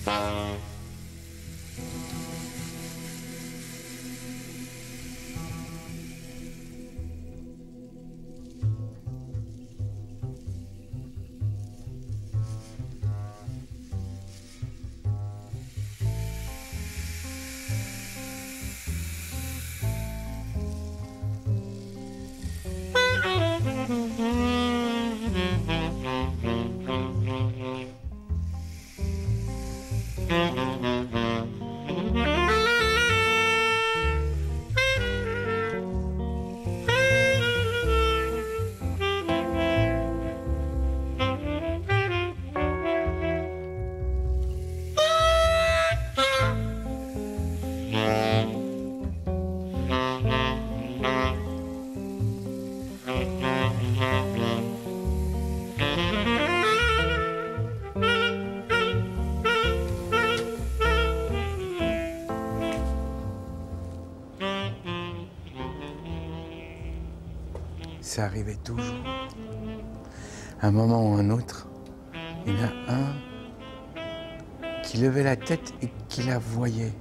Ça arrivait toujours. À un moment ou un autre, il y en a un qui levait la tête et qui la voyait.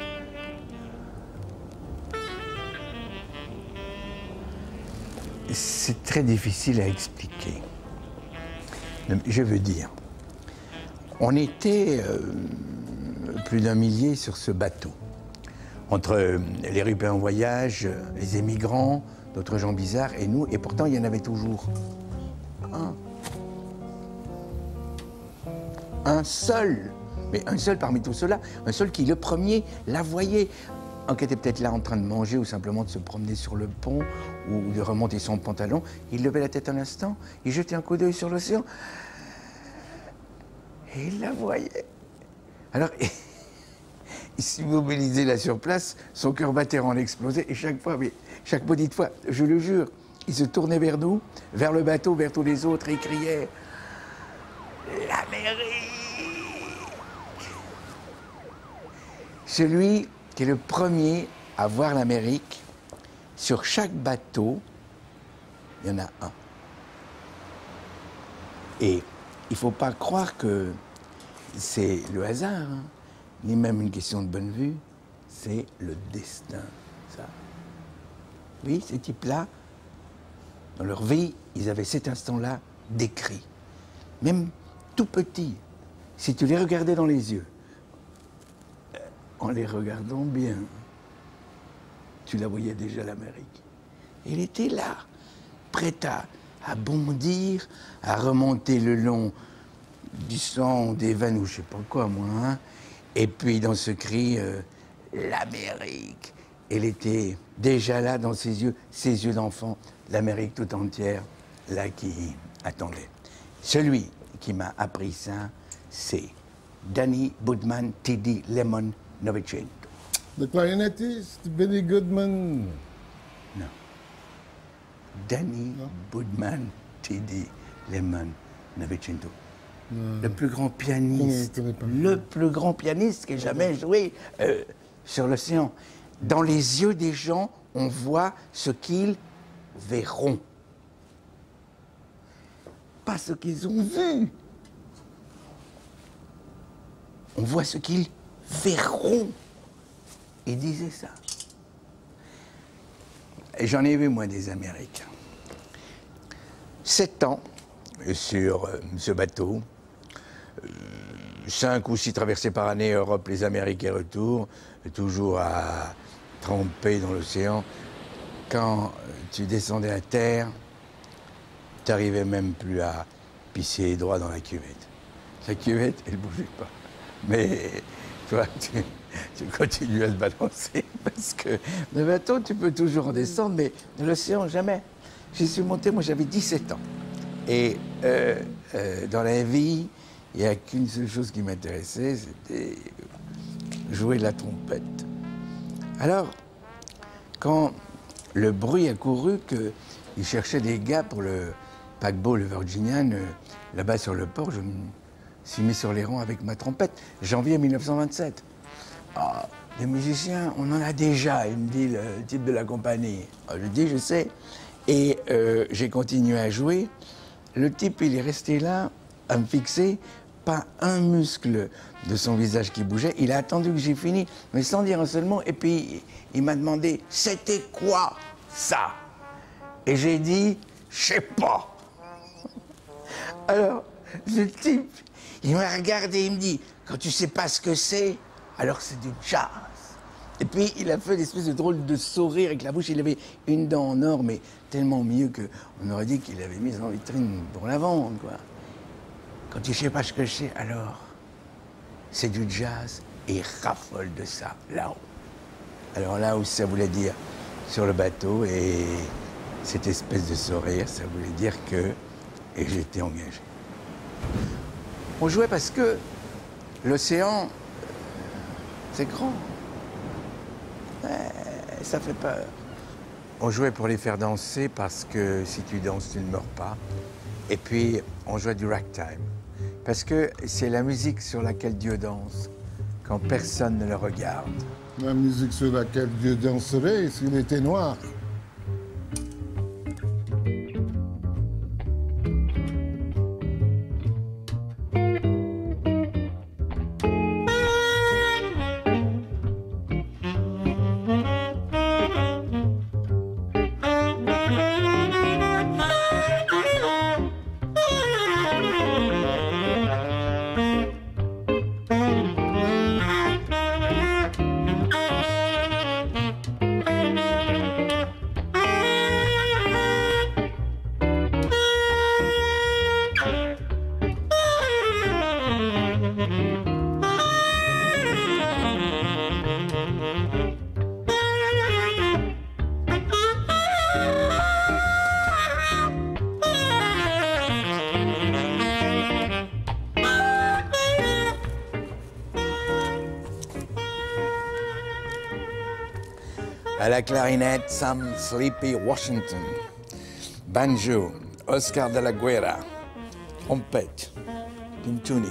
C'est très difficile à expliquer. Je veux dire, on était plus d'un millier sur ce bateau. Entre les Européens en voyage, les émigrants, d'autres gens bizarres et nous, et pourtant il y en avait toujours un. Un seul, mais un seul parmi tout cela, un seul qui le premier la voyait, un qui était peut-être là en train de manger ou simplement de se promener sur le pont ou de remonter son pantalon. Il levait la tête un instant, il jetait un coup d'œil sur l'océan et il la voyait. Alors, il s'immobilisait là sur place, son cœur battait en explosait et chaque fois, mais chaque petite fois, je le jure, il se tournait vers nous, vers le bateau, vers tous les autres et il criait « L'Amérique !» Celui qui est le premier à voir l'Amérique, sur chaque bateau, il y en a un. Et il ne faut pas croire que c'est le hasard, hein, ni même une question de bonne vue, c'est le destin, ça. Oui, ces types-là, dans leur vie, ils avaient cet instant-là décrit. Même tout petit, si tu les regardais dans les yeux, en les regardant bien, tu la voyais déjà, l'Amérique. Il était là, prêt à bondir, à remonter le long du sang, des veines ou je sais pas quoi, moi. Hein. Et puis dans ce cri, l'Amérique. Elle était déjà là dans ses yeux d'enfant, l'Amérique tout entière, là qui attendait. Celui qui m'a appris ça, c'est Danny Boudman T.D. Lemon Novecento. The clarinettist, Benny Goodman. Non. Danny Boudman T.D. Lemon Novecento. Le plus grand pianiste, le plus grand pianiste qui ait jamais joué sur l'océan. Dans les yeux des gens, on voit ce qu'ils verront. Pas ce qu'ils ont vu. On voit ce qu'ils verront. Il disait ça. Et j'en ai vu, moi, des Américains. 7 ans sur ce bateau, 5 ou 6 traversées par année, Europe, les Amériques et retour, toujours à tremper dans l'océan. Quand tu descendais à terre, tu n'arrivais même plus à pisser droit dans la cuvette. La cuvette, elle ne bougeait pas. Mais toi, tu continues à te balancer parce que le bateau, tu peux toujours en descendre, mais de l'océan, jamais. J'y suis monté, moi j'avais 17 ans. Et dans la vie, il n'y a qu'une seule chose qui m'intéressait, c'était jouer de la trompette. Alors, quand le bruit a couru qu'ils cherchaient des gars pour le paquebot, le Virginian, là-bas sur le port, je me suis mis sur les rangs avec ma trompette. Janvier 1927. Ah, des musiciens, on en a déjà, il me dit le type de la compagnie. Ah, je dis, je sais. Et j'ai continué à jouer. Le type, il est resté là, à me fixer, pas un muscle de son visage qui bougeait. Il a attendu que j'ai fini, mais sans dire un seul mot. Et puis, il m'a demandé, c'était quoi ça? Et j'ai dit, je sais pas. Alors, le type, il m'a regardé, il me dit, quand tu sais pas ce que c'est, alors c'est du jazz. Et puis, il a fait une espèce de drôle de sourire avec la bouche. Il avait une dent en or, mais tellement mieux qu'on aurait dit qu'il l'avait mise en vitrine pour la vendre, quoi. Quand tu sais pas ce que c'est, alors, c'est du jazz, et il raffole de ça, là-haut. Alors là où ça voulait dire sur le bateau, et cette espèce de sourire, ça voulait dire que... Et j'étais engagé. On jouait parce que l'océan, c'est grand. Ouais, ça fait peur. On jouait pour les faire danser parce que si tu danses, tu ne meurs pas. Et puis, on jouait du ragtime. Parce que c'est la musique sur laquelle Dieu danse quand personne ne le regarde. La musique sur laquelle Dieu danserait s'il était noir. À la clarinette, Sam Sleepy Washington. Banjo, Oscar de la Guerra. Trompette, Pintuni.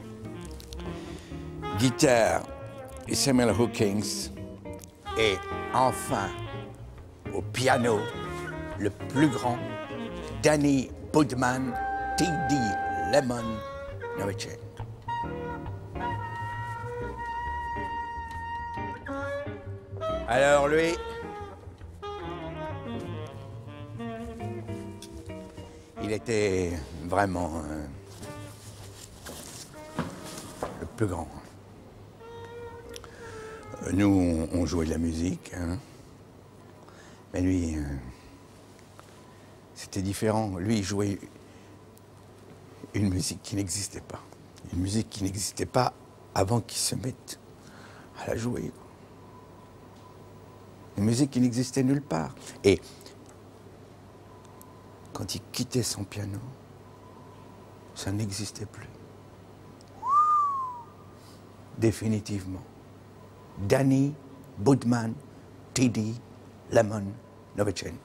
Guitare, Samuel Hawkins. Et enfin, au piano, le plus grand, Danny Budman, T.D. Lemon Novacek. Alors lui, il était vraiment le plus grand. Nous, on jouait de la musique, hein. Mais lui, c'était différent. Lui, il jouait une musique qui n'existait pas. Une musique qui n'existait pas avant qu'il se mette à la jouer. Une musique qui n'existait nulle part. Et quand il quittait son piano, ça n'existait plus. Définitivement. Danny Budman, T.D. Lemon Novacek.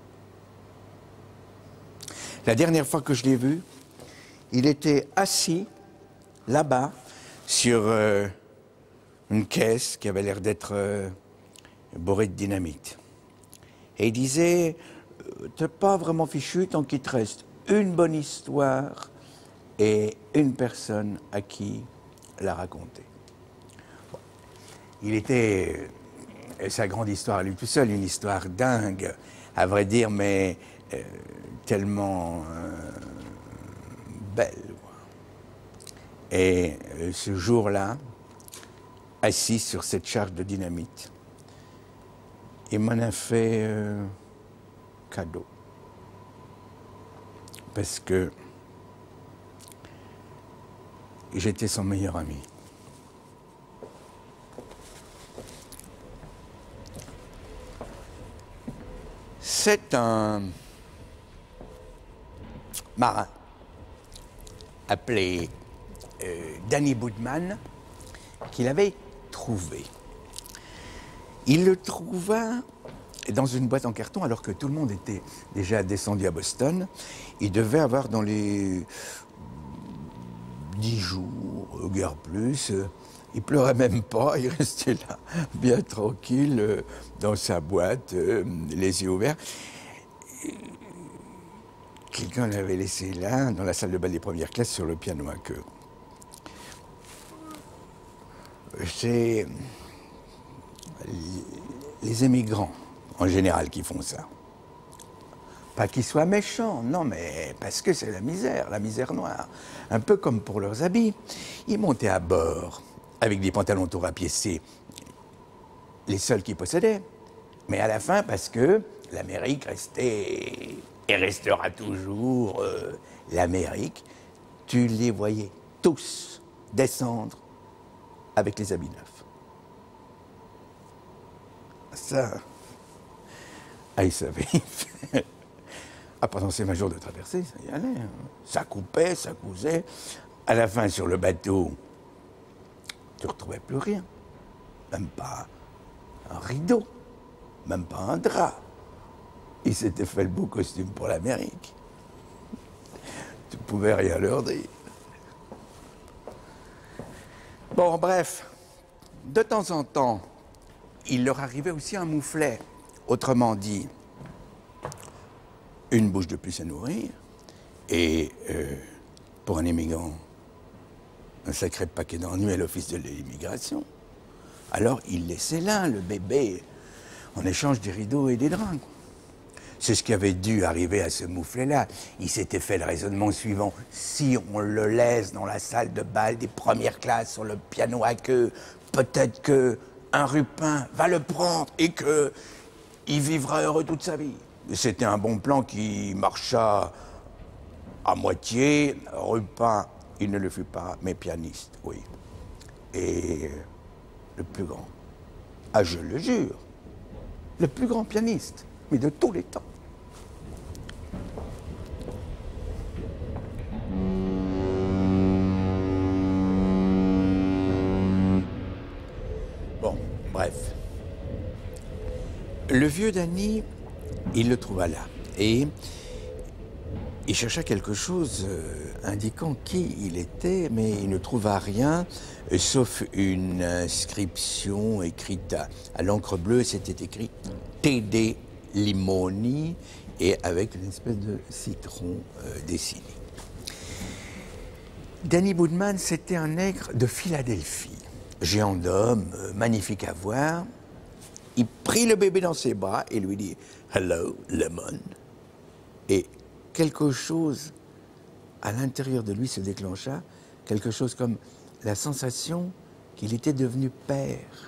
La dernière fois que je l'ai vu, il était assis là-bas sur une caisse qui avait l'air d'être bourré de dynamite. Et il disait, t'es pas vraiment fichu tant qu'il te reste une bonne histoire et une personne à qui la raconter. Bon. Il était, sa grande histoire à lui tout seul, une histoire dingue, à vrai dire, mais tellement belle. Et ce jour-là, assis sur cette charge de dynamite, il m'en a fait cadeau. Parce que j'étais son meilleur ami. C'est un marin appelé Danny Budman qu'il avait trouvé. Il le trouva dans une boîte en carton alors que tout le monde était déjà descendu à Boston. Il devait avoir dans les 10 jours, guère plus. Il pleurait même pas, il restait là, bien tranquille, dans sa boîte, les yeux ouverts. Quelqu'un l'avait laissé là, dans la salle de bal des premières classes, sur le piano à queue. c'est les émigrants, en général, qui font ça. Pas qu'ils soient méchants, non, mais parce que c'est la misère noire. Un peu comme pour leurs habits. Ils montaient à bord avec des pantalons tout rapiécés, les seuls qu'ils possédaient. Mais à la fin, parce que l'Amérique restait et restera toujours l'Amérique, tu les voyais tous descendre avec les habits neufs. Ça, ils savaient. Pendant ces 20 jours de traversée, ça y allait. Hein. Ça coupait, ça cousait. À la fin, sur le bateau, tu ne retrouvais plus rien. Même pas un rideau, même pas un drap. Ils s'étaient fait le beau costume pour l'Amérique. Tu ne pouvais rien leur dire. Bon, bref, de temps en temps, il leur arrivait aussi un mouflet. Autrement dit, une bouche de plus à nourrir, et pour un immigrant, un sacré paquet d'ennuis à l'office de l'immigration. Alors il laissait là le bébé en échange des rideaux et des draps. C'est ce qui avait dû arriver à ce mouflet-là. Il s'était fait le raisonnement suivant. Si on le laisse dans la salle de bal des premières classes sur le piano à queue, peut-être qu'un rupin va le prendre et qu'il vivra heureux toute sa vie. C'était un bon plan qui marcha à moitié. Rupin, il ne le fut pas, mais pianiste, oui. Et le plus grand, je le jure, le plus grand pianiste, mais de tous les temps. Bon, bref. Le vieux Danny, il le trouva là et il chercha quelque chose indiquant qui il était, mais il ne trouva rien, sauf une inscription écrite à l'encre bleue. C'était écrit T.D. Limoni et avec une espèce de citron dessiné. Danny Boudman, c'était un nègre de Philadelphie, géant d'homme, magnifique à voir. Il prit le bébé dans ses bras et lui dit « Hello, Lemon ». Et quelque chose à l'intérieur de lui se déclencha, quelque chose comme la sensation qu'il était devenu père.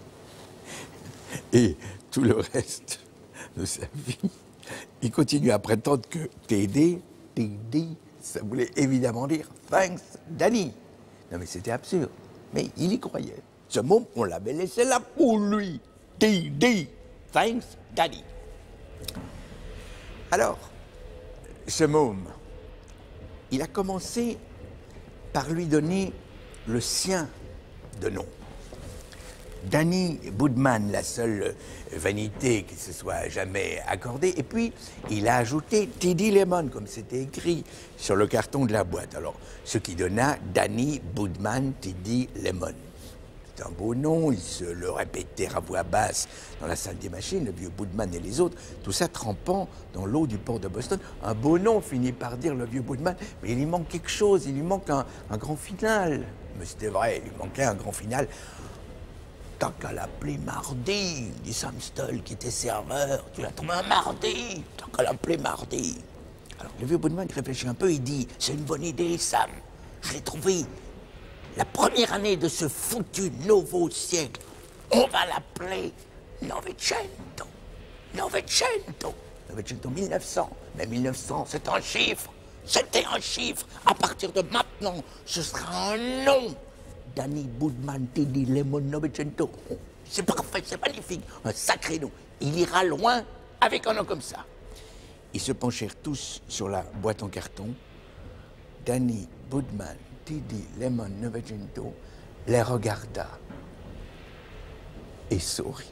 Et tout le reste de sa vie, il continue à prétendre que TD, ça voulait évidemment dire « Thanks, Danny ». Non mais c'était absurde, mais il y croyait. Ce mot, on l'avait laissé là pour lui. TD, thanks, Daddy. Alors, ce môme, il a commencé par lui donner le sien de nom. Danny Boudman, la seule vanité qui se soit jamais accordée. Et puis, il a ajouté T.D. Lemon, comme c'était écrit sur le carton de la boîte. Alors, ce qui donna Danny Boudman T.D. Lemon. C'est un beau nom, ils se le répétèrent à voix basse dans la salle des machines, le vieux Boudman et les autres, tout ça trempant dans l'eau du port de Boston. Un beau nom, finit par dire le vieux Boudman, mais il lui manque quelque chose, il lui manque un grand final. Mais c'était vrai, il lui manquait un grand final. T'as qu'à l'appeler Mardi, dit Sam Stoll, qui était serveur. Tu l'as trouvé un mardi, t'as qu'à l'appeler Mardi. Alors le vieux Boudman réfléchit un peu, il dit, c'est une bonne idée, Sam. Je l'ai trouvé. La première année de ce foutu nouveau siècle, on va l'appeler Novecento. Novecento. Novecento 1900. Mais 1900, c'est un chiffre. C'était un chiffre. À partir de maintenant, ce sera un nom. Danny Boudman, T.D. Lemon, Novecento. C'est parfait, c'est magnifique. Un sacré nom. Il ira loin avec un nom comme ça. Ils se penchèrent tous sur la boîte en carton. Danny Boudman, T.D. Lemon, Novecento les regarda et sourit.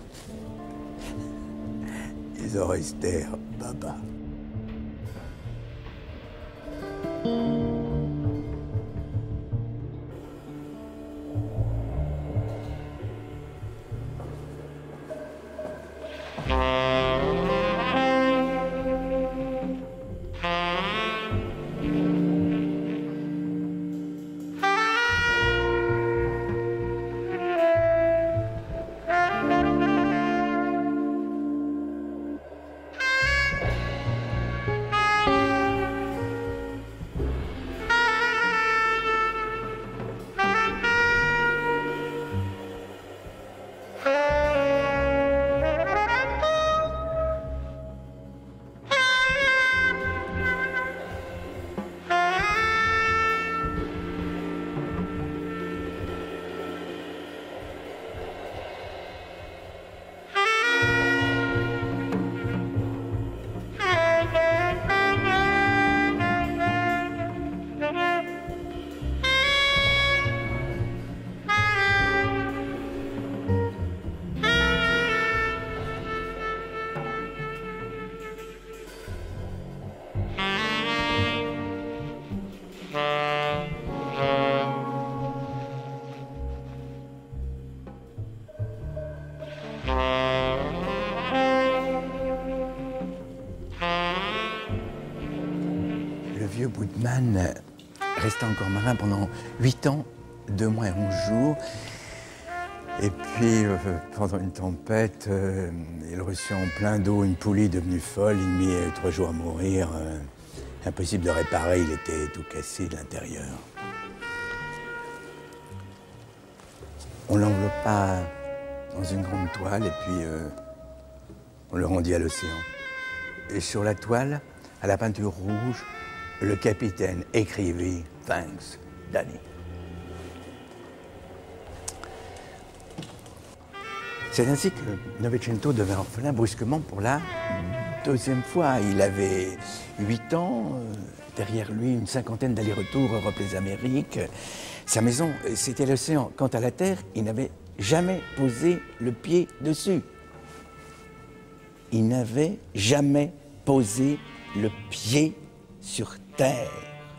Ils en restèrent baba. Woodman resta encore marin pendant 8 ans, 2 mois et 11 jours. Et puis, pendant une tempête, il reçut en plein dos une poulie devenue folle. Il mit 3 jours à mourir. Impossible de réparer, il était tout cassé de l'intérieur. On l'enveloppa dans une grande toile et puis on le rendit à l'océan. Et sur la toile, à la peinture rouge, le capitaine écrivit « Thanks, Danny ». C'est ainsi que Novecento devint orphelin brusquement pour la 2e fois. Il avait 8 ans, derrière lui une 50aine d'allers-retours Europe les Amériques. Sa maison, c'était l'océan. Quant à la Terre, il n'avait jamais posé le pied dessus. Il n'avait jamais posé le pied sur Terre.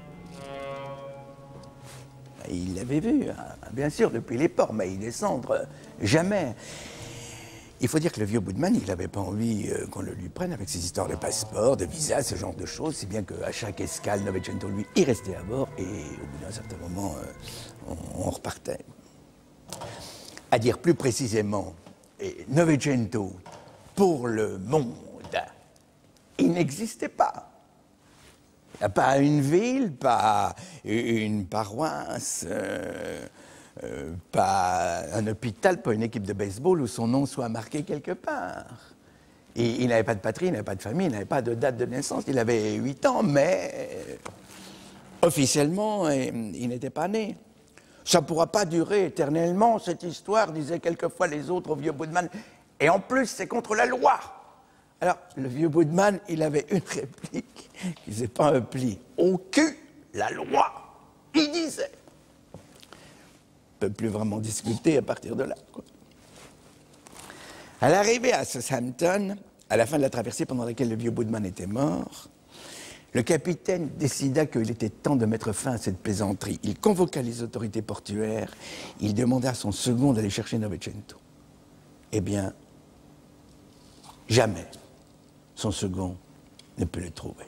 Il l'avait vu, bien sûr, depuis les ports, mais y descendre, jamais. Il faut dire que le vieux Woodman, il n'avait pas envie qu'on le lui prenne avec ses histoires de passeport, de visa, ce genre de choses, si bien qu'à chaque escale, Novecento, lui, y restait à bord et au bout d'un certain moment, on repartait. À dire plus précisément, Novecento, pour le monde, il n'existait pas. Pas une ville, pas une paroisse, pas un hôpital, pas une équipe de baseball où son nom soit marqué quelque part. Et il n'avait pas de patrie, il n'avait pas de famille, il n'avait pas de date de naissance. Il avait 8 ans, mais officiellement, il n'était pas né. Ça ne pourra pas durer éternellement, cette histoire, disaient quelquefois les autres au vieux Woodman. Et en plus, c'est contre la loi. Alors, le vieux Woodman, il avait une réplique qui faisait pas un pli. Au cul, la loi, il disait. On ne peut plus vraiment discuter à partir de là, quoi. À l'arrivée à Southampton, à la fin de la traversée pendant laquelle le vieux Woodman était mort, le capitaine décida qu'il était temps de mettre fin à cette plaisanterie. Il convoqua les autorités portuaires, il demanda à son second d'aller chercher Novecento. Eh bien, jamais son second ne peut le trouver.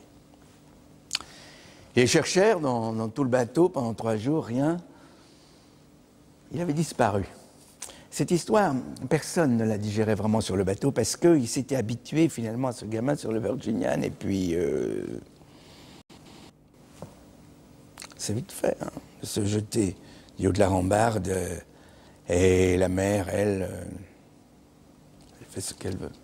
Ils cherchèrent dans tout le bateau pendant 3 jours, rien. Il avait disparu. Cette histoire, personne ne la digérait vraiment sur le bateau parce qu'il s'était habitué finalement à ce gamin sur le Virginian et puis c'est vite fait, hein, de se jeter du haut de la rambarde et la mer, elle fait ce qu'elle veut.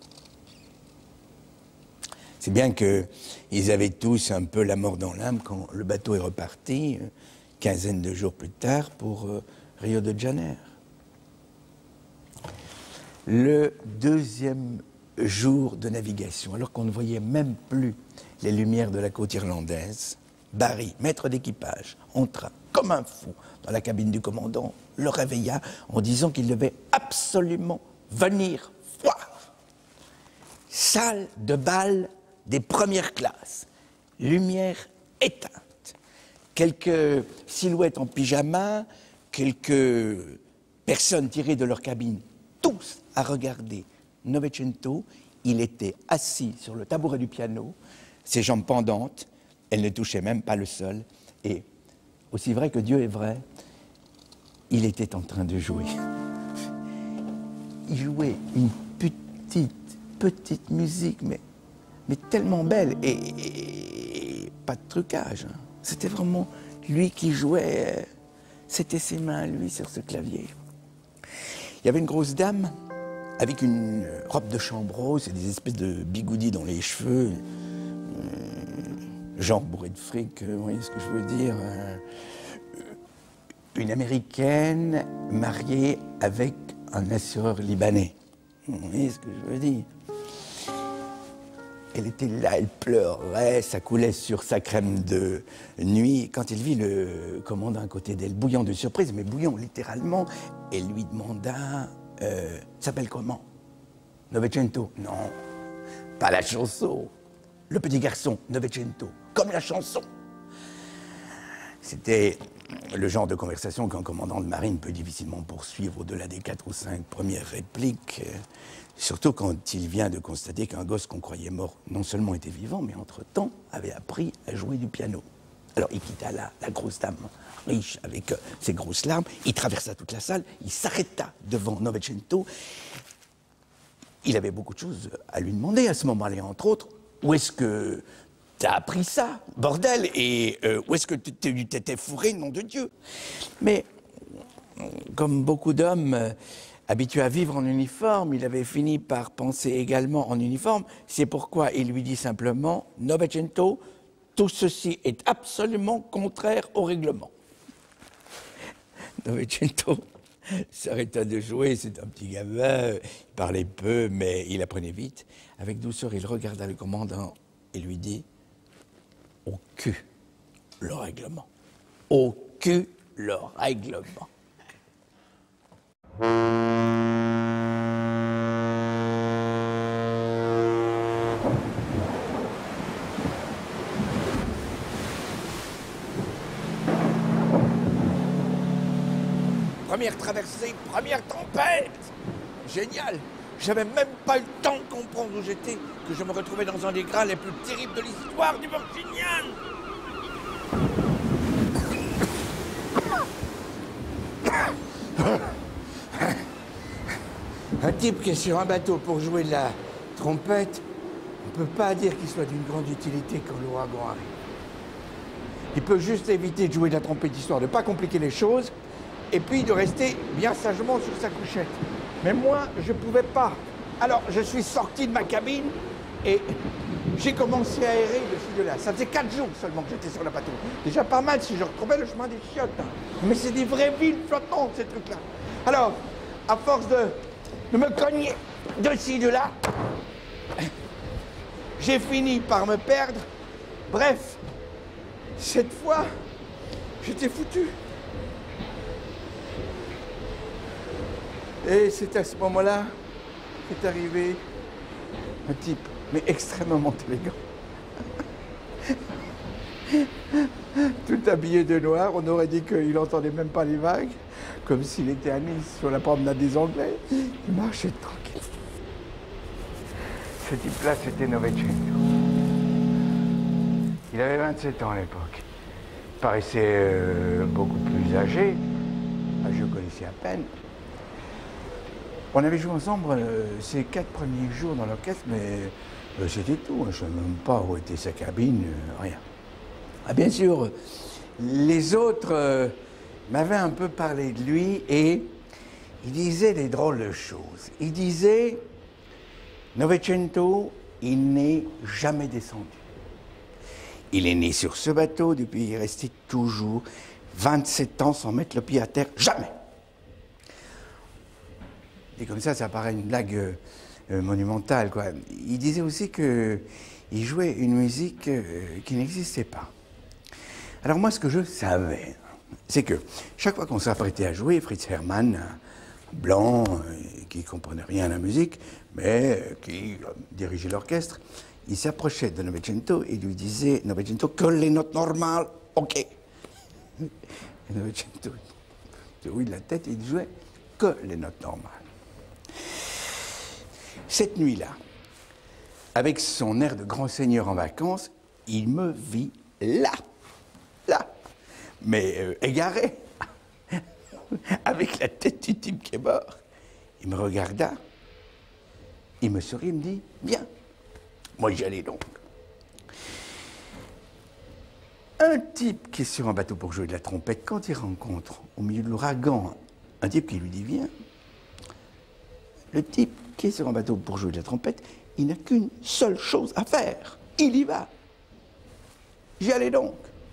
C'est bien qu'ils avaient tous un peu la mort dans l'âme quand le bateau est reparti, quinzaine de jours plus tard, pour Rio de Janeiro. Le 2e jour de navigation, alors qu'on ne voyait même plus les lumières de la côte irlandaise, Barry, maître d'équipage, entra comme un fou dans la cabine du commandant, le réveilla en disant qu'il devait absolument venir voir. Salle de bal des premières classes, lumière éteinte, quelques silhouettes en pyjama, quelques personnes tirées de leur cabine, tous à regarder Novecento. Il était assis sur le tabouret du piano, ses jambes pendantes, elles ne touchaient même pas le sol, et aussi vrai que Dieu est vrai, il était en train de jouer. Il jouait une petite musique, mais tellement belle, et pas de trucage. Hein. C'était vraiment lui qui jouait, c'était ses mains, lui, sur ce clavier. Il y avait une grosse dame avec une robe de chambre rose et des espèces de bigoudis dans les cheveux, genre bourré de fric, vous voyez ce que je veux dire. Une Américaine mariée avec un assureur libanais. Vous voyez ce que je veux dire. Elle était là, elle pleurait, ça coulait sur sa crème de nuit. Quand il vit le commandant à côté d'elle, bouillant de surprise, mais bouillant littéralement, elle lui demanda « S'appelle comment ?»« Novecento. »« Non, pas la chanson. Le petit garçon, Novecento, comme la chanson. » C'était le genre de conversation qu'un commandant de marine peut difficilement poursuivre au-delà des 4 ou 5 premières répliques. Surtout quand il vient de constater qu'un gosse qu'on croyait mort non seulement était vivant, mais entre-temps avait appris à jouer du piano. Alors il quitta la grosse dame riche avec ses grosses larmes, il traversa toute la salle, il s'arrêta devant Novecento. Il avait beaucoup de choses à lui demander à ce moment-là, entre autres. Où est-ce que t'as appris ça, bordel? Et où est-ce que tu t'étais fourré, nom de Dieu? Mais, comme beaucoup d'hommes habitués à vivre en uniforme, il avait fini par penser également en uniforme. C'est pourquoi il lui dit simplement, Novecento, tout ceci est absolument contraire au règlement. Novecento s'arrêta de jouer, c'est un petit gamin, il parlait peu, mais il apprenait vite. Avec douceur, il regarda le commandant et lui dit « Au cul, le règlement. Au cul, le règlement. » Première traversée, première tempête. Génial. J'avais même pas eu le temps de comprendre où j'étais, que je me retrouvais dans un des grains les plus terribles de l'histoire du Virginian. Un type qui est sur un bateau pour jouer de la trompette, on ne peut pas dire qu'il soit d'une grande utilité quand l'ouragan arrive. Il peut juste éviter de jouer de la trompette histoire de ne pas compliquer les choses, et puis de rester bien sagement sur sa couchette. Mais moi, je ne pouvais pas. Alors, je suis sorti de ma cabine et j'ai commencé à errer de ci, de là. Ça faisait 4 jours seulement que j'étais sur le bateau. Déjà pas mal si je retrouvais le chemin des chiottes. Mais c'est des vraies villes flottantes, ces trucs-là. Alors, à force de me cogner de ci, de là, j'ai fini par me perdre. Bref, cette fois, j'étais foutu. Et c'est à ce moment-là qu'est arrivé un type, mais extrêmement élégant. Tout habillé de noir, on aurait dit qu'il n'entendait même pas les vagues, comme s'il était à Nice sur la promenade des Anglais. Il marchait tranquille. Ce type-là, c'était Novecento. Il avait 27 ans à l'époque. Il paraissait beaucoup plus âgé. Je le connaissais à peine. On avait joué ensemble ces 4 premiers jours dans l'orchestre, mais c'était tout. Je ne sais même pas où était sa cabine, rien. Ah, bien sûr, les autres m'avaient un peu parlé de lui et il disait des drôles de choses. Il disait, Novecento, il n'est jamais descendu. Il est né sur ce bateau, depuis il est resté toujours 27 ans sans mettre le pied à terre, jamais. Et comme ça paraît une blague monumentale, quoi. Il disait aussi qu'il jouait une musique qui n'existait pas. Alors moi, ce que je savais, c'est que chaque fois qu'on s'apprêtait à jouer, Fritz Hermann, blanc, qui ne comprenait rien à la musique, mais qui dirigeait l'orchestre, il s'approchait de Novecento et lui disait, Novecento, que les notes normales, ok. Et Novecento, oui, de la tête, il jouait que les notes normales. Cette nuit-là, avec son air de grand seigneur en vacances, il me vit là, mais égaré, avec la tête du type qui est mort. Il me regarda, il me sourit, il me dit, viens. Moi, j'y allais donc. Un type qui est sur un bateau pour jouer de la trompette, quand il rencontre au milieu de l'ouragan un type qui lui dit, viens, le type qui est sur un bateau pour jouer de la trompette, il n'a qu'une seule chose à faire. Il y va. J'y allais donc.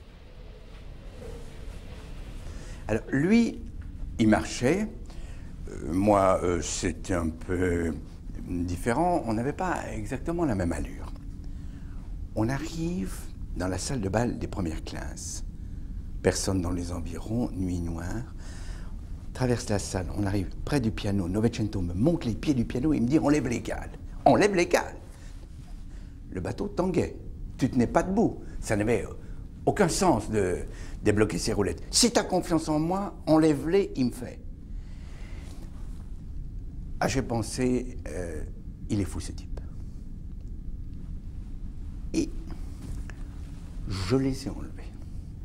Alors, lui, il marchait. Moi, c'était un peu différent. On n'avait pas exactement la même allure. On arrive dans la salle de bal des premières classes. Personne dans les environs, nuit noire. Traverse la salle, on arrive près du piano. Novecento me monte les pieds du piano et il me dit « On lève les cales. On lève les cales. » Le bateau tanguait. Tu tenais pas debout. Ça n'avait aucun sens de débloquer ses roulettes. Si tu as confiance en moi, enlève-les, il me fait. Ah, j'ai pensé, il est fou ce type. Et je les ai enlevés.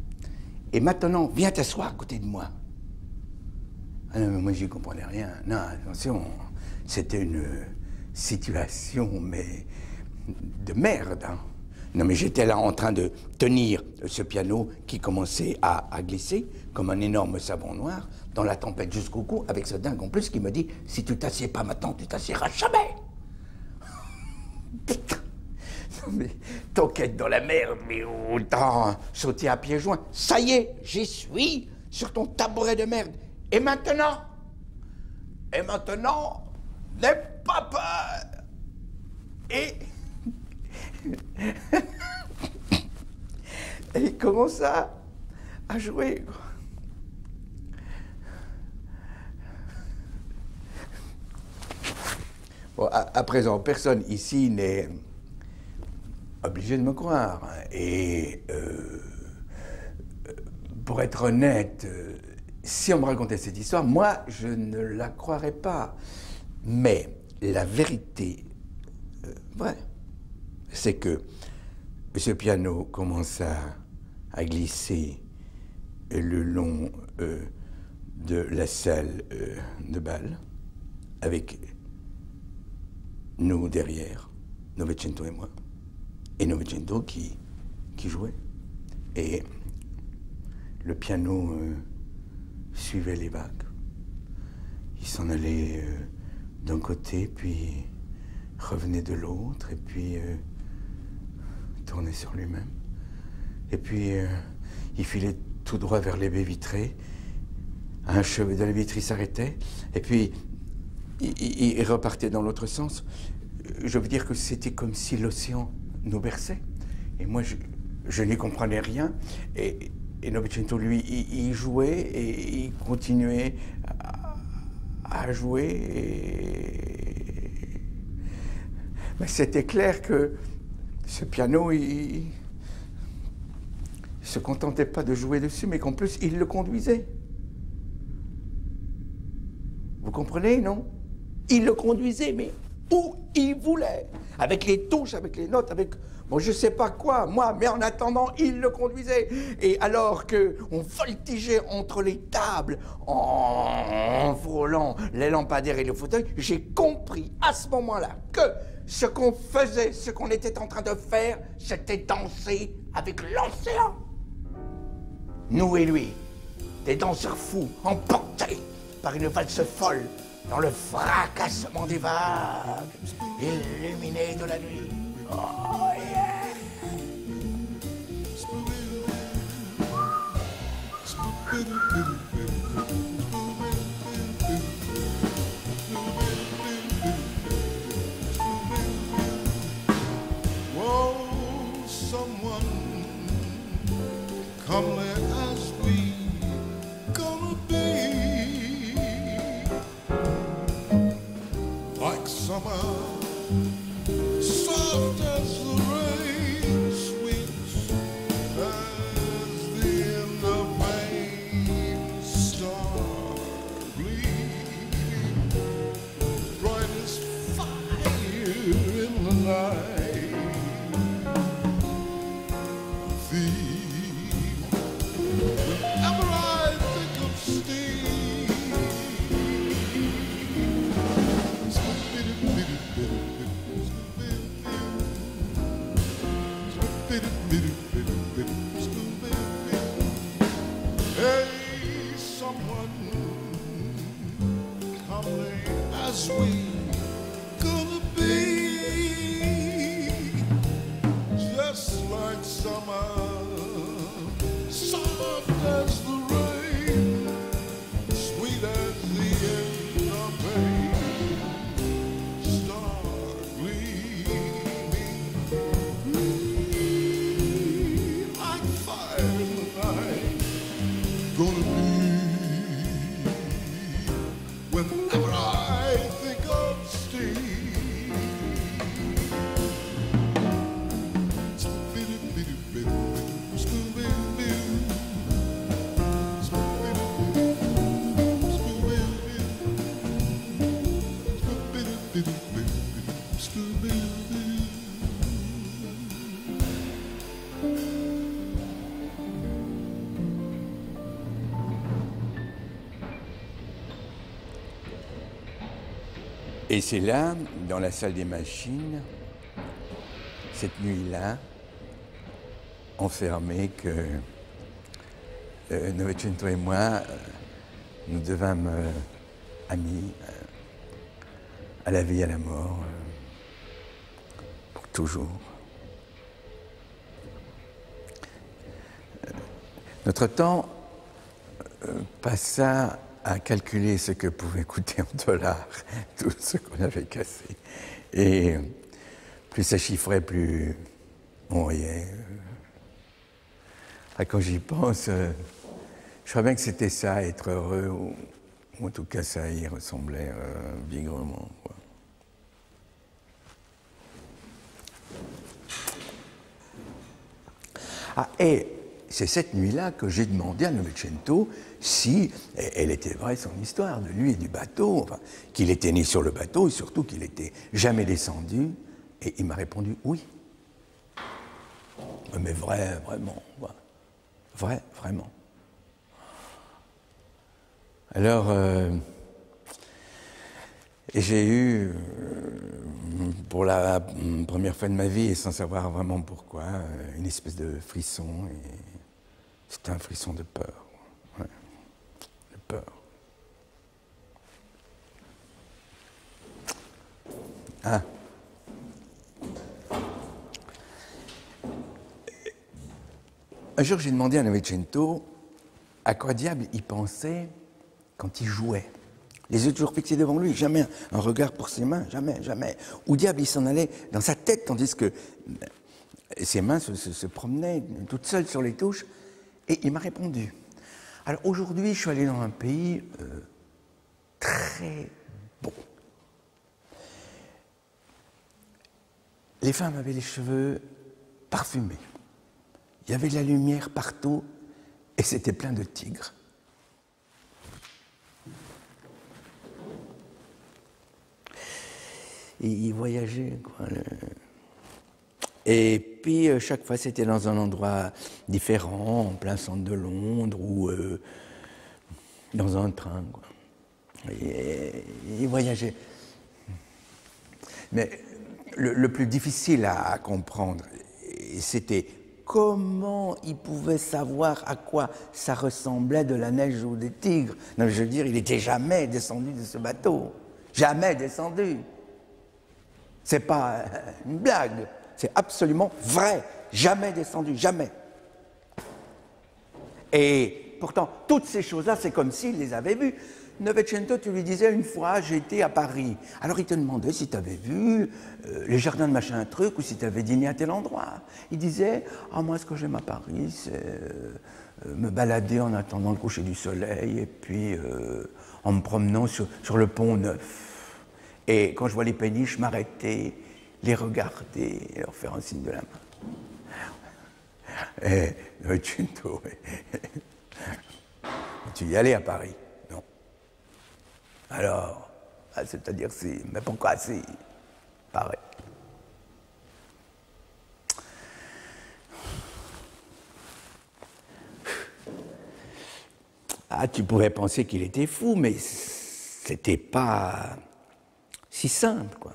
Et maintenant, viens t'asseoir à côté de moi. Ah non, mais moi, j'y comprenais rien. Non, attention, c'était une situation, mais de merde. Hein. Non, mais j'étais là en train de tenir ce piano qui commençait à glisser comme un énorme savon noir dans la tempête jusqu'au cou, avec ce dingue en plus qui me dit « Si tu t'assieds pas maintenant, tu t'assieras jamais !» Putain. Non, mais t'enquêtes dans la merde, mais autant sauter à pieds joints. Ça y est, j'y suis, sur ton tabouret de merde. Et maintenant, n'aie pas peur. Et il commence à jouer. Bon, à présent, personne ici n'est obligé de me croire. Et pour être honnête, si on me racontait cette histoire, moi, je ne la croirais pas. Mais la vérité vraie, c'est que ce piano commence à glisser le long de la salle de bal, avec nous derrière, Novecento et moi, et Novecento qui jouait. Et le piano suivait les vagues. Il s'en allait d'un côté, puis revenait de l'autre, et puis tournait sur lui-même. Et puis il filait tout droit vers les baies vitrées. Un chevet de la vitre s'arrêtait, et puis il repartait dans l'autre sens. Je veux dire que c'était comme si l'océan nous berçait. Et moi, je n'y comprenais rien. Et Novecento, lui, il jouait et il continuait à jouer. Mais c'était clair que ce piano, il se contentait pas de jouer dessus, mais qu'en plus, il le conduisait. Vous comprenez, non? Il le conduisait, mais où il voulait. Avec les touches, avec les notes, avec... Bon, je sais pas quoi, moi, mais en attendant, il le conduisait. Et alors qu'on voltigeait entre les tables, en frôlant les lampadaires et le fauteuil, j'ai compris à ce moment-là que ce qu'on faisait, ce qu'on était en train de faire, c'était danser avec l'océan. Nous et lui, des danseurs fous, emportés par une valse folle, dans le fracassement des vagues, illuminées de la nuit. Oh yeah! Whoa, someone comely as we gonna be, like summer, soft as the rain, sweet as the end of May, star bleeding, bright as fire in the night. Whenever I think of Steve, hey, someone comely as we gonna be, just like summer, soft as the rain, sweet as the end of May, star gleaming, like fire in the night. Gonna be whenever I think of Steve. Et c'est là, dans la salle des machines, cette nuit-là, enfermés, que Novecento et moi, nous devînmes amis à la vie et à la mort, pour toujours. Notre temps passa à calculer ce que pouvait coûter en dollars tout ce qu'on avait cassé. Et plus ça chiffrait, plus on riait. Quand j'y pense, je crois bien que c'était ça, être heureux, ou en tout cas ça y ressemblait bigrement, quoi. Ah, et c'est cette nuit-là que j'ai demandé à Novecento si elle était vraie son histoire de lui et du bateau, enfin, qu'il était né sur le bateau et surtout qu'il n'était jamais descendu. Et il m'a répondu oui. Mais vrai, vraiment. Vrai, vraiment. Alors, j'ai eu, pour la première fois de ma vie, et sans savoir vraiment pourquoi, une espèce de frisson. Et c'était un frisson de peur. Ouais, de peur. Ah. Un jour, j'ai demandé à Novecento à quoi diable il pensait quand il jouait. Les yeux toujours fixés devant lui, jamais un regard pour ses mains, jamais, jamais. Où diable il s'en allait dans sa tête, tandis que ses mains se promenaient toutes seules sur les touches. Et il m'a répondu. Alors aujourd'hui, je suis allé dans un pays très beau. Les femmes avaient les cheveux parfumés. Il y avait de la lumière partout et c'était plein de tigres. Et il voyageait, quoi. Et puis, chaque fois, c'était dans un endroit différent, en plein centre de Londres ou dans un train, quoi. Et il voyageait. Mais le plus difficile à comprendre, c'était comment il pouvait savoir à quoi ça ressemblait de la neige ou des tigres. Non, je veux dire, il n'était jamais descendu de ce bateau. Jamais descendu. C'est pas une blague. C'est absolument vrai. Jamais descendu, jamais. Et pourtant, toutes ces choses-là, c'est comme s'il les avait vues. Novecento, tu lui disais une fois, j'ai été à Paris. Alors il te demandait si tu avais vu les jardins de machin truc ou si tu avais dîné à tel endroit. Il disait, moi ce que j'aime à Paris, c'est me balader en attendant le coucher du soleil et puis en me promenant sur le pont Neuf. Et quand je vois les péniches, m'arrêter, les regarder et leur faire un signe de la main. Et Novecento, tu y allais à Paris? Non. Alors, c'est-à-dire si, mais pourquoi si? Pareil. Tu pourrais penser qu'il était fou, mais c'était pas si simple, quoi.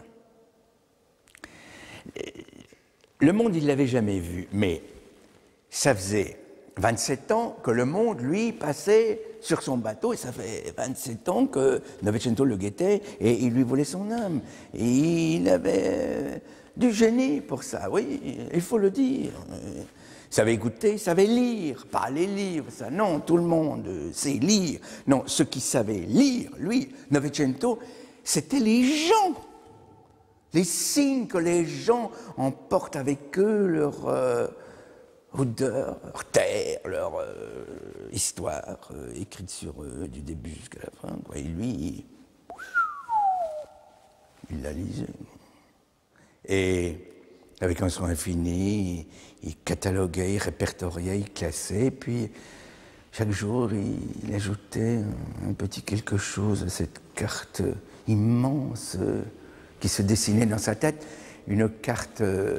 Le monde, il ne l'avait jamais vu, mais ça faisait 27 ans que le monde, lui, passait sur son bateau, et ça fait 27 ans que Novecento le guettait, et il lui volait son âme. Et il avait du génie pour ça, oui, il faut le dire. Il savait écouter, il savait lire, pas les livres, ça, non, tout le monde sait lire. Non, ce qui savait lire, lui, Novecento, c'était les gens. Les signes que les gens emportent avec eux, leur odeur, leur terre, leur histoire écrite sur eux du début jusqu'à la fin, quoi. Et lui, il la lisait. Et avec un soin infini, il cataloguait, il répertoriait, il classait, puis chaque jour, il ajoutait un petit quelque chose à cette carte immense qui se dessinait dans sa tête, une carte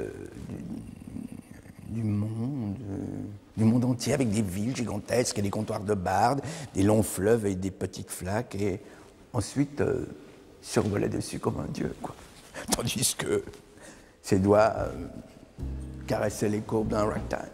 du monde entier, avec des villes gigantesques et des comptoirs de bardes, des longs fleuves et des petites flaques. Et ensuite, survolait dessus comme un dieu, quoi. Tandis que ses doigts caressaient les courbes d'un ragtime.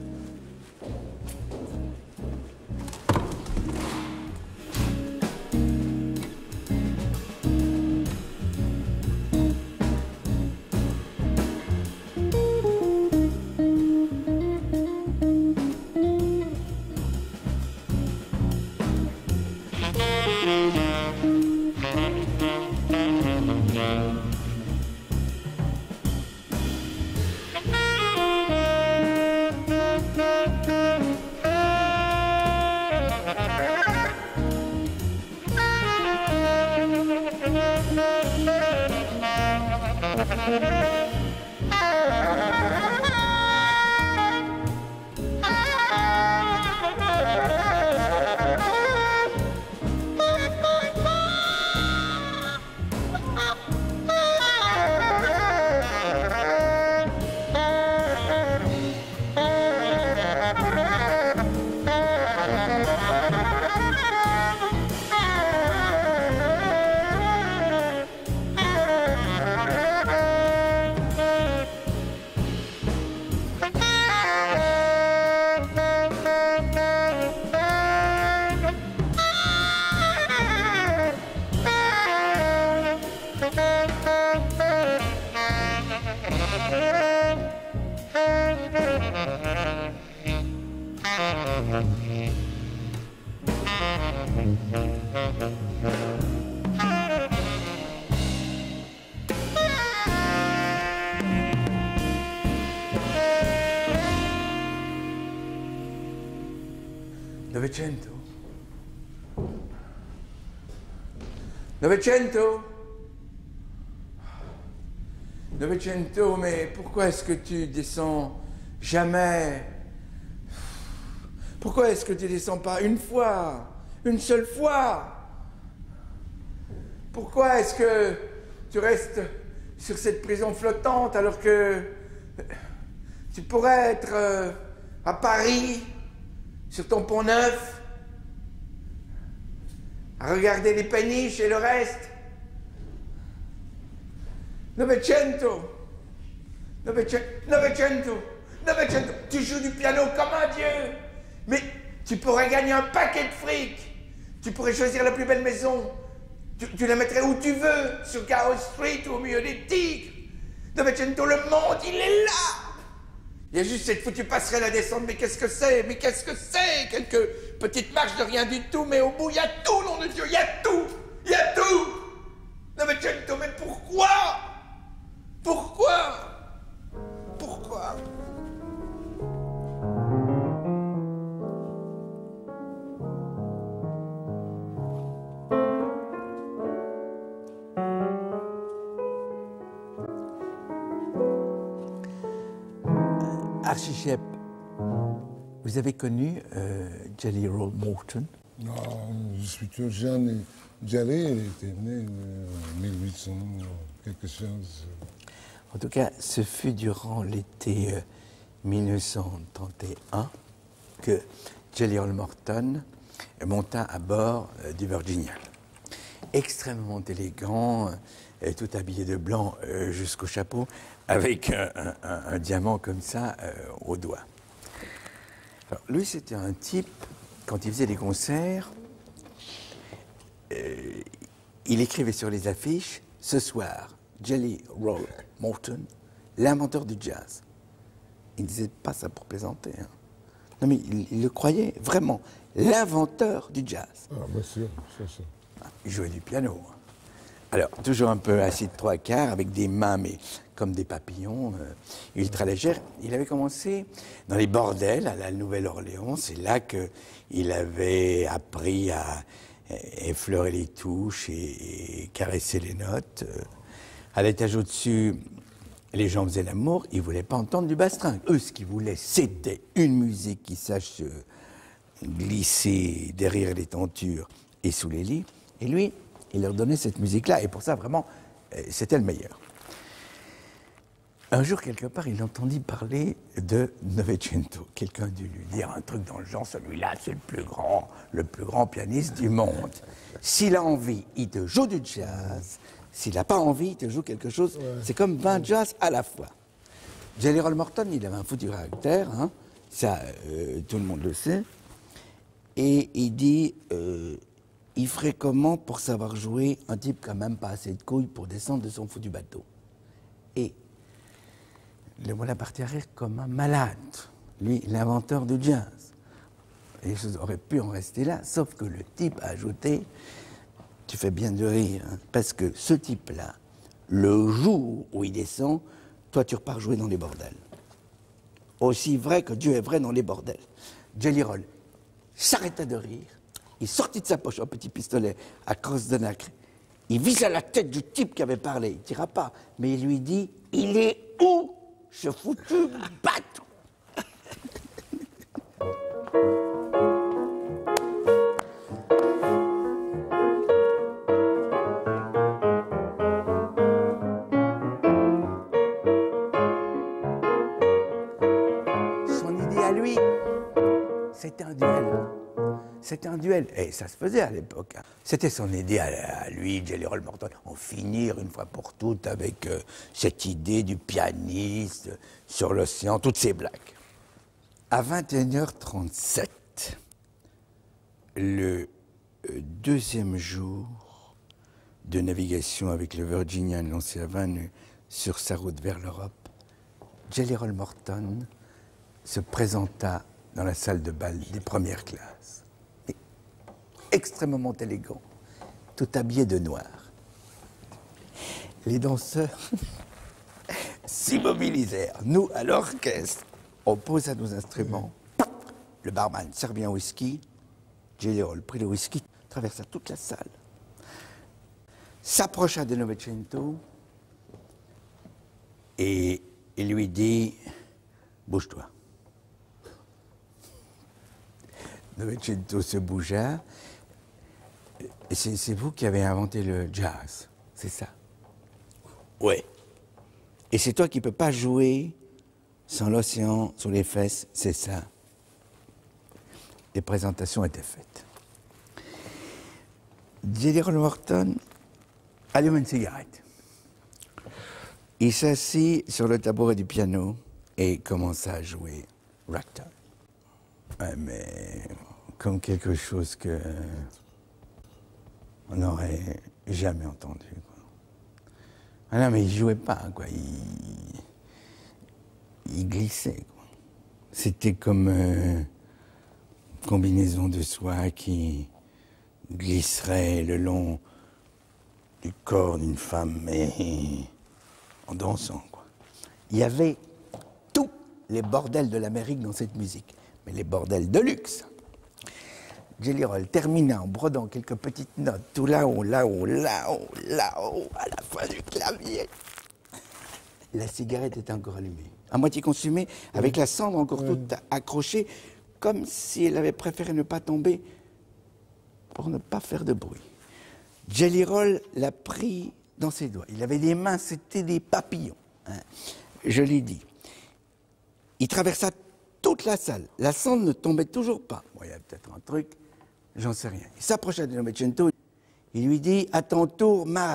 Novecento. Novecento. Novecento, mais pourquoi est-ce que tu descends jamais? Pourquoi est-ce que tu descends pas une fois, une seule fois? Pourquoi est-ce que tu restes sur cette prison flottante alors que tu pourrais être à Paris, sur ton pont neuf, à regarder les péniches et le reste? Novecento, Novecento, tu joues du piano comme un dieu, mais tu pourrais gagner un paquet de fric, tu pourrais choisir la plus belle maison, tu la mettrais où tu veux, sur Chaos Street ou au milieu des tigres. Novecento, le monde, il est là. Il y a juste cette foutue passerelle à descendre, mais qu'est-ce que c'est? Mais qu'est-ce que c'est? Quelques petites marches de rien du tout, mais au bout, il y a tout, nom de Dieu, il y a tout! Il y a tout! Novecento, mais pourquoi? Pourquoi? Pourquoi? Archichep, vous avez connu Jelly Roll Morton? Non, je suis tout jeune. Jelly, elle était née en 1800, quelque chose. En tout cas, ce fut durant l'été 1931 que Jelly Roll Morton monta à bord du Virginia. Extrêmement élégant, tout habillé de blanc jusqu'au chapeau, avec un diamant comme ça au doigt. Alors, lui, c'était un type, quand il faisait des concerts, il écrivait sur les affiches, ce soir, Jelly Roll Morton, l'inventeur du jazz. Il ne disait pas ça pour plaisanter. Hein. Non, mais il le croyait vraiment, l'inventeur du jazz. Ah, bien sûr, c'est ça. Il jouait du piano. Alors, toujours un peu assis de trois quarts, avec des mains, mais comme des papillons, ultra légères. Il avait commencé dans les bordels à la Nouvelle-Orléans. C'est là qu'il avait appris à effleurer les touches et caresser les notes. À l'étage au-dessus, les gens faisaient l'amour, ils ne voulaient pas entendre du bastringue. Eux, ce qu'ils voulaient, c'était une musique qui sache se glisser derrière les tentures et sous les lits. Et lui, il leur donnait cette musique-là. Et pour ça, vraiment, c'était le meilleur. Un jour, quelque part, il entendit parler de Novecento. Quelqu'un a dû lui dire un truc dans le genre, celui-là, c'est le plus grand pianiste du monde. S'il a envie, il te joue du jazz. S'il n'a pas envie, il te joue quelque chose. C'est comme 20 jazz à la fois. Jelly Roll Morton, il avait un foutu caractère, hein. Ça, tout le monde le sait. Et il dit, il ferait comment pour savoir jouer un type qui n'a même pas assez de couilles pour descendre de son foutu bateau. Et le voilà parti à rire comme un malade, lui, l'inventeur du jazz. Les choses auraient pu en rester là, sauf que le type a ajouté, tu fais bien de rire, hein, parce que ce type-là, le jour où il descend, toi tu repars jouer dans les bordels. Aussi vrai que Dieu est vrai dans les bordels. Jelly Roll s'arrêta de rire, il sortit de sa poche un petit pistolet à crosse de nacre, il visa la tête du type qui avait parlé, il ne tira pas, mais il lui dit, il est où ce foutu bateau? Son idée à lui, c'était un duel. C'était un duel, et ça se faisait à l'époque. C'était son idée à lui, Jelly Roll Morton, en finir une fois pour toutes avec cette idée du pianiste sur l'océan, toutes ces blagues. À 21h37, le deuxième jour de navigation avec le Virginian lancé à 20 nœuds sur sa route vers l'Europe, Jelly Roll Morton se présenta dans la salle de bal des premières classes. Et extrêmement élégant, tout habillé de noir. Les danseurs s'immobilisèrent. Nous, à l'orchestre, on posa nos instruments. Le barman servit un whisky. Jelly Roll prit le whisky, traversa toute la salle, s'approcha de Novecento et il lui dit « Bouge-toi ». Novecento se bougea. « C'est vous qui avez inventé le jazz, c'est ça ?»« Ouais. Et c'est toi qui ne peux pas jouer sans l'océan sur les fesses, c'est ça ?» Les présentations étaient faites. Jelly Roll Morton alluma une cigarette. Il s'assit sur le tabouret du piano et commença à jouer Ragtime. Ouais, mais comme quelque chose que on n'aurait jamais entendu, quoi. Ah non, mais il jouait pas, quoi. Il glissait, quoi. C'était comme une combinaison de soie qui glisserait le long du corps d'une femme, mais en dansant, quoi. Il y avait tous les bordels de l'Amérique dans cette musique, mais les bordels de luxe. Jelly Roll termina en brodant quelques petites notes, tout là-haut, là-haut, là-haut, là-haut, à la fin du clavier. La cigarette était encore allumée, à moitié consumée, avec la cendre encore toute accrochée, comme si elle avait préféré ne pas tomber pour ne pas faire de bruit. Jelly Roll l'a pris dans ses doigts. Il avait des mains, c'était des papillons, hein. Je l'ai dit. Il traversa toute la salle. La cendre ne tombait toujours pas. Bon, il y a peut-être un truc, j'en sais rien. Il s'approcha de Novecento. Il lui dit « À ton tour, marin ».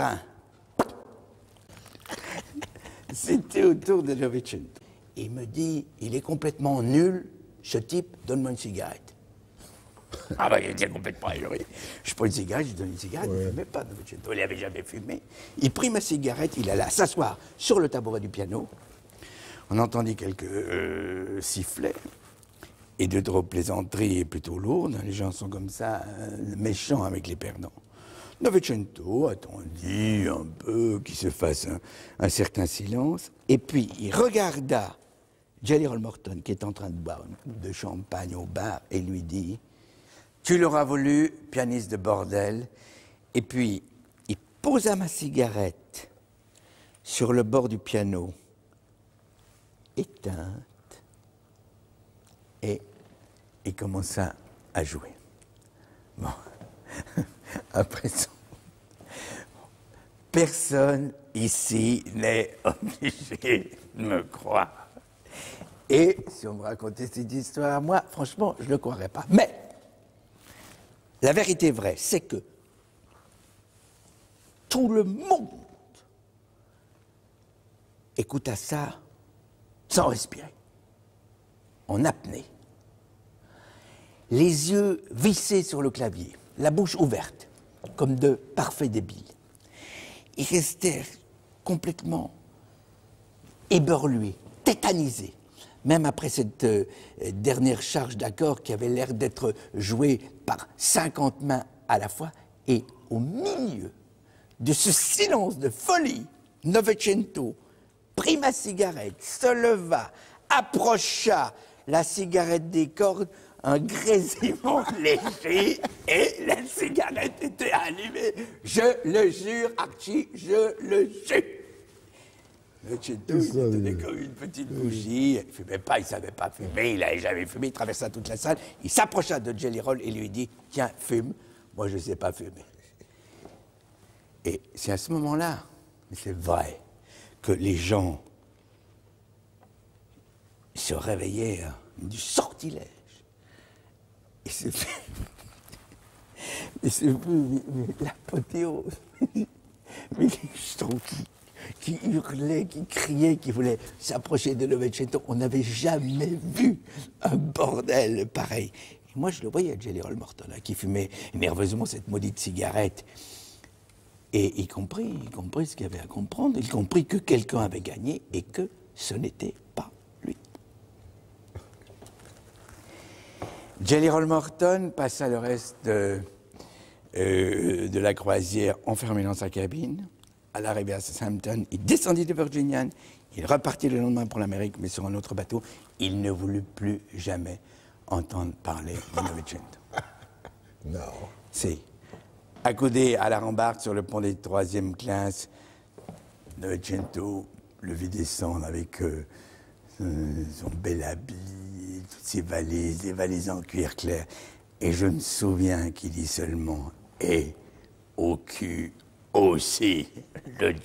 C'était au tour de Novecento. Il me dit « Il est complètement nul, ce type, donne-moi une cigarette ». Ah ben, il était complètement ahuri. Je prends une cigarette, je donne une cigarette, il ne fumait pas, Novecento. Il n'avait jamais fumé. Il prit ma cigarette, il alla s'asseoir sur le tabouret du piano. On entendit quelques sifflets et deux, trois plaisanteries plutôt lourdes. Les gens sont comme ça, méchants avec les perdants. Novecento attendit un peu qu'il se fasse un certain silence. Et puis, il regarda Jelly Roll Morton, qui est en train de boire une coupe de champagne au bar, et lui dit « Tu l'auras voulu, pianiste de bordel ». Et puis, il posa ma cigarette sur le bord du piano, éteinte, et il commença à jouer. Bon, après ça, Personne ici n'est obligé de me croire. Et si on me racontait cette histoire à moi, franchement, je ne le croirais pas. Mais la vérité vraie, c'est que tout le monde écouta ça sans respirer, en apnée, les yeux vissés sur le clavier, la bouche ouverte, comme de parfaits débiles. Ils restèrent complètement éberlués, tétanisés, même après cette dernière charge d'accords qui avait l'air d'être jouée par 50 mains à la fois. Et au milieu de ce silence de folie, Novecento prit ma cigarette, se leva, approcha la cigarette des cordes, un grésillement léger, et la cigarette était allumée. Je le jure, Archie, je le jure. Novecento, il tenait comme une petite bougie, il ne fumait pas, il ne savait pas fumer, il n'avait jamais fumé, il traversa toute la salle, il s'approcha de Jelly Roll et lui dit « Tiens, fume, moi je ne sais pas fumer ». Et c'est à ce moment-là, mais c'est vrai, que les gens se réveillaient du sortilège. Et c'est l'apothéose. Mais je trouve qui hurlait, qui criait, qui voulait s'approcher de Novecento. On n'avait jamais vu un bordel pareil. Et moi, je le voyais, Jelly Roll Morton, qui fumait nerveusement cette maudite cigarette. Et y compris ce qu'il y avait à comprendre, y compris que quelqu'un avait gagné et que ce n'était pas lui. Jelly Roll Morton passa le reste de la croisière enfermé dans sa cabine. À l'arrivée à Southampton, il descendit de Virginian, il repartit le lendemain pour l'Amérique, mais sur un autre bateau. Il ne voulut plus jamais entendre parler de Novecento. Non. Si. Accoudé à la rambarde sur le pont des 3e classes, Novecento le vit descendre avec son bel habit, toutes ses valises, des valises en cuir clair. Et je me souviens qu'il dit seulement « Et au cul aussi le jazz ».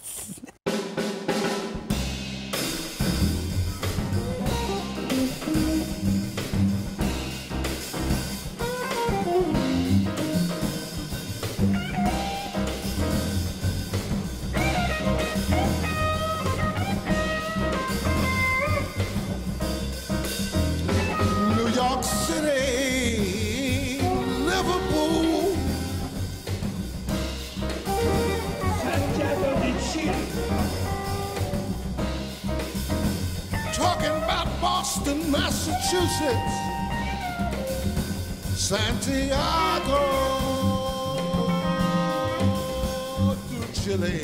Boston, Massachusetts, Santiago to Chile,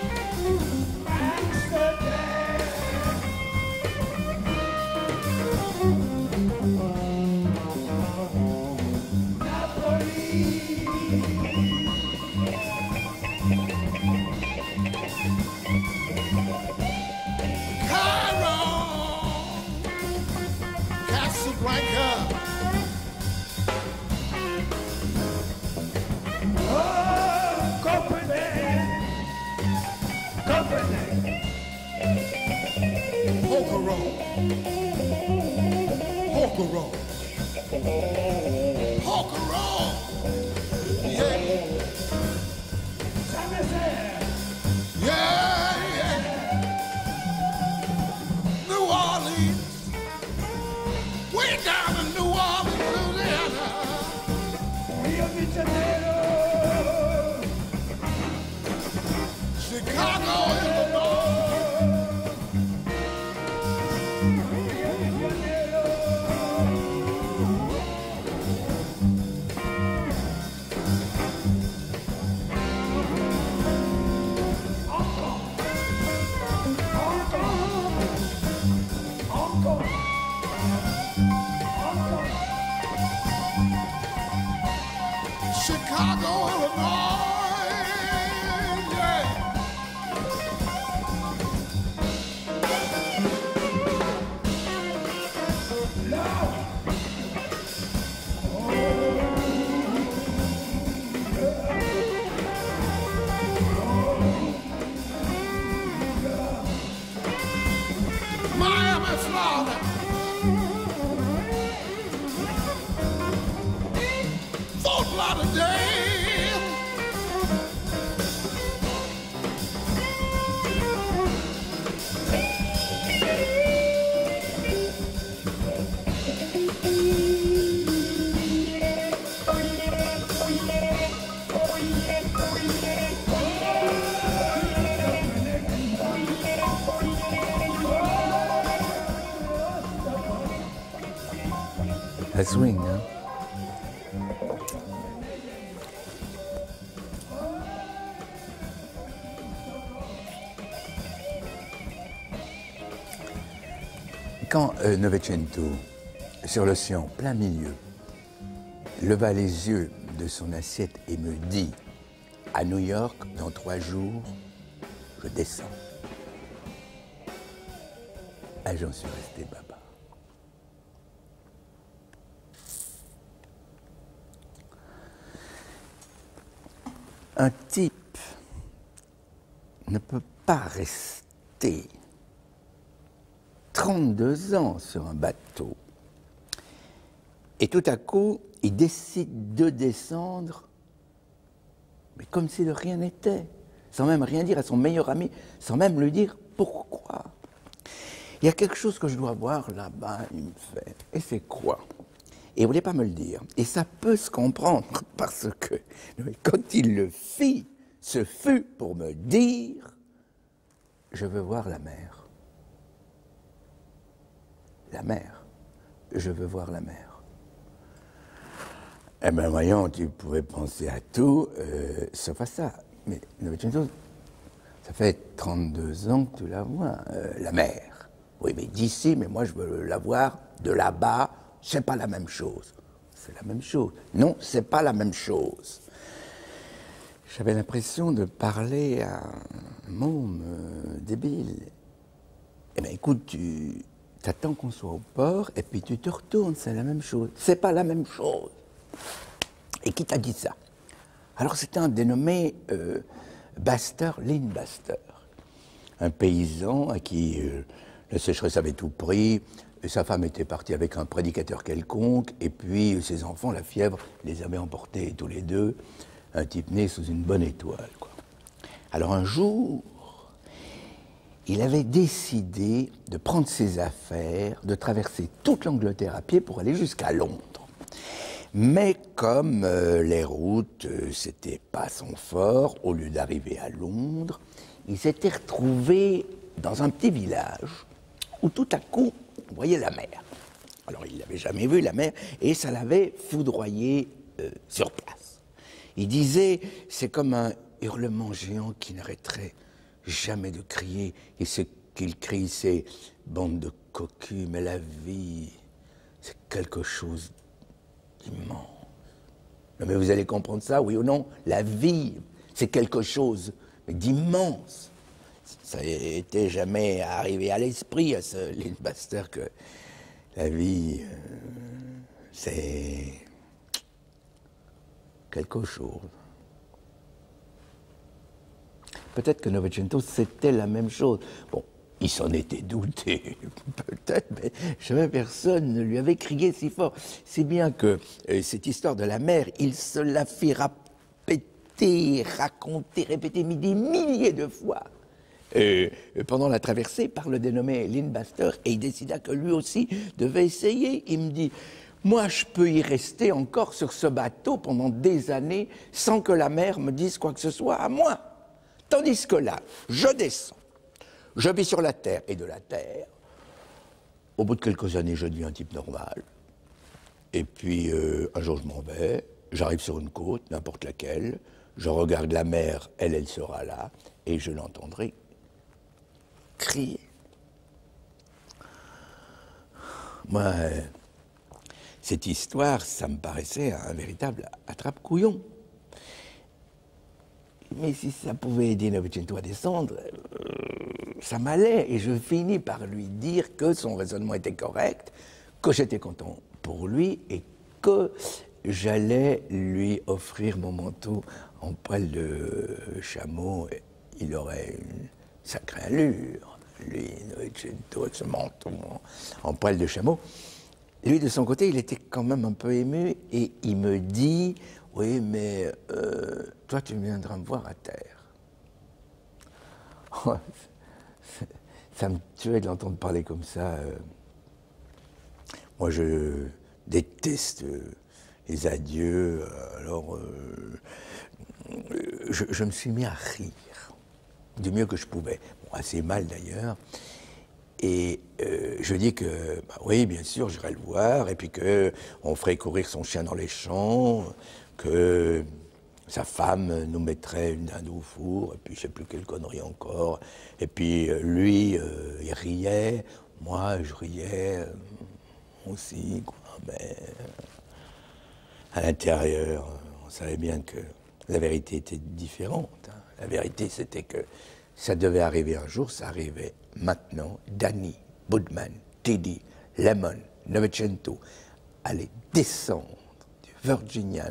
Chicago, Illinois, yeah. a day. Ça swing, hein. Quand Novecento, sur l'océan, plein milieu, leva les yeux de son assiette et me dit « À New York, dans 3 jours, je descends. » Ah, j'en suis resté baba. Un type ne peut pas rester 32 ans sur un bateau et tout à coup, il décide de descendre, mais comme si de rien n'était, sans même rien dire à son meilleur ami, sans même lui dire pourquoi. Il y a quelque chose que je dois voir là-bas, il me fait. Et c'est quoi? Et il ne voulait pas me le dire. Et ça peut se comprendre parce que quand il le fit, ce fut pour me dire « Je veux voir la mer. La mer. Je veux voir la mer. » Eh bien, voyons, tu pouvais penser à tout, sauf à ça. Mais ça fait 32 ans que tu la vois, la mer. Oui, mais d'ici, mais moi je veux la voir de là-bas. C'est pas la même chose. C'est la même chose. Non, c'est pas la même chose. J'avais l'impression de parler à un môme débile. Eh bien, écoute, tu t'attends qu'on soit au port et puis tu te retournes, c'est la même chose. C'est pas la même chose. Et qui t'a dit ça? Alors, c'était un dénommé Baster, Lynn Baster, un paysan à qui la sécheresse avait tout pris. Sa femme était partie avec un prédicateur quelconque, et puis ses enfants, la fièvre, les avait emportés tous les deux, un type né sous une bonne étoile, quoi. Alors un jour, il avait décidé de prendre ses affaires, de traverser toute l'Angleterre à pied pour aller jusqu'à Londres. Mais comme les routes, c'était pas son fort, au lieu d'arriver à Londres, il s'était retrouvé dans un petit village où tout à coup, on voyait la mer. Alors, il n'avait jamais vu la mer et ça l'avait foudroyé sur place. Il disait, c'est comme un hurlement géant qui n'arrêterait jamais de crier. Et ce qu'il crie, c'est « bande de cocus, mais la vie, c'est quelque chose d'immense. » Non, mais vous allez comprendre ça, oui ou non? La vie, c'est quelque chose d'immense. Ça n'était jamais arrivé à l'esprit, à ce Lynn Baster, que la vie, c'est quelque chose. Peut-être que Novecento, c'était la même chose. Bon, il s'en était douté, peut-être, mais jamais personne ne lui avait crié si fort. C'est bien que cette histoire de la mer, il se la fit répéter, raconter, répéter des milliers de fois. Pendant la traversée par le dénommé Lynn Baster, et il décida que lui aussi devait essayer. Il me dit, moi je peux y rester encore sur ce bateau pendant des années sans que la mer me dise quoi que ce soit à moi. Tandis que là, je descends, je vis sur la terre, et de la terre, au bout de quelques années, je deviens un type normal. Et puis un jour je m'en vais, j'arrive sur une côte, n'importe laquelle, je regarde la mer, elle sera là, et je l'entendrai crier. Moi, cette histoire, ça me paraissait un véritable attrape-couillon. Mais si ça pouvait aider Novecento à descendre, ça m'allait. Et je finis par lui dire que son raisonnement était correct, que j'étais content pour lui et que j'allais lui offrir mon manteau en poil de chameau. Il aurait une sacrée allure, lui, Novecento, avec ce manteau en poil de chameau. lui, de son côté, il était quand même un peu ému et il me dit « Oui, mais toi, tu viendras me voir à terre. » Ça me tuait de l'entendre parler comme ça. Moi, je déteste les adieux. Alors, je me suis mis à rire du mieux que je pouvais. Bon, assez mal d'ailleurs. Et je dis que, bah oui, bien sûr, j'irai le voir, et puis qu'on ferait courir son chien dans les champs, que sa femme nous mettrait une dinde au four, et puis je sais plus quelle connerie encore. Et puis lui, il riait, moi je riais aussi, quoi. Mais à l'intérieur, on savait bien que la vérité était différente. Hein. La vérité, c'était que ça devait arriver un jour, ça arrivait maintenant. Danny, Budman, Teddy, Lemon, Novecento allaient descendre du Virginian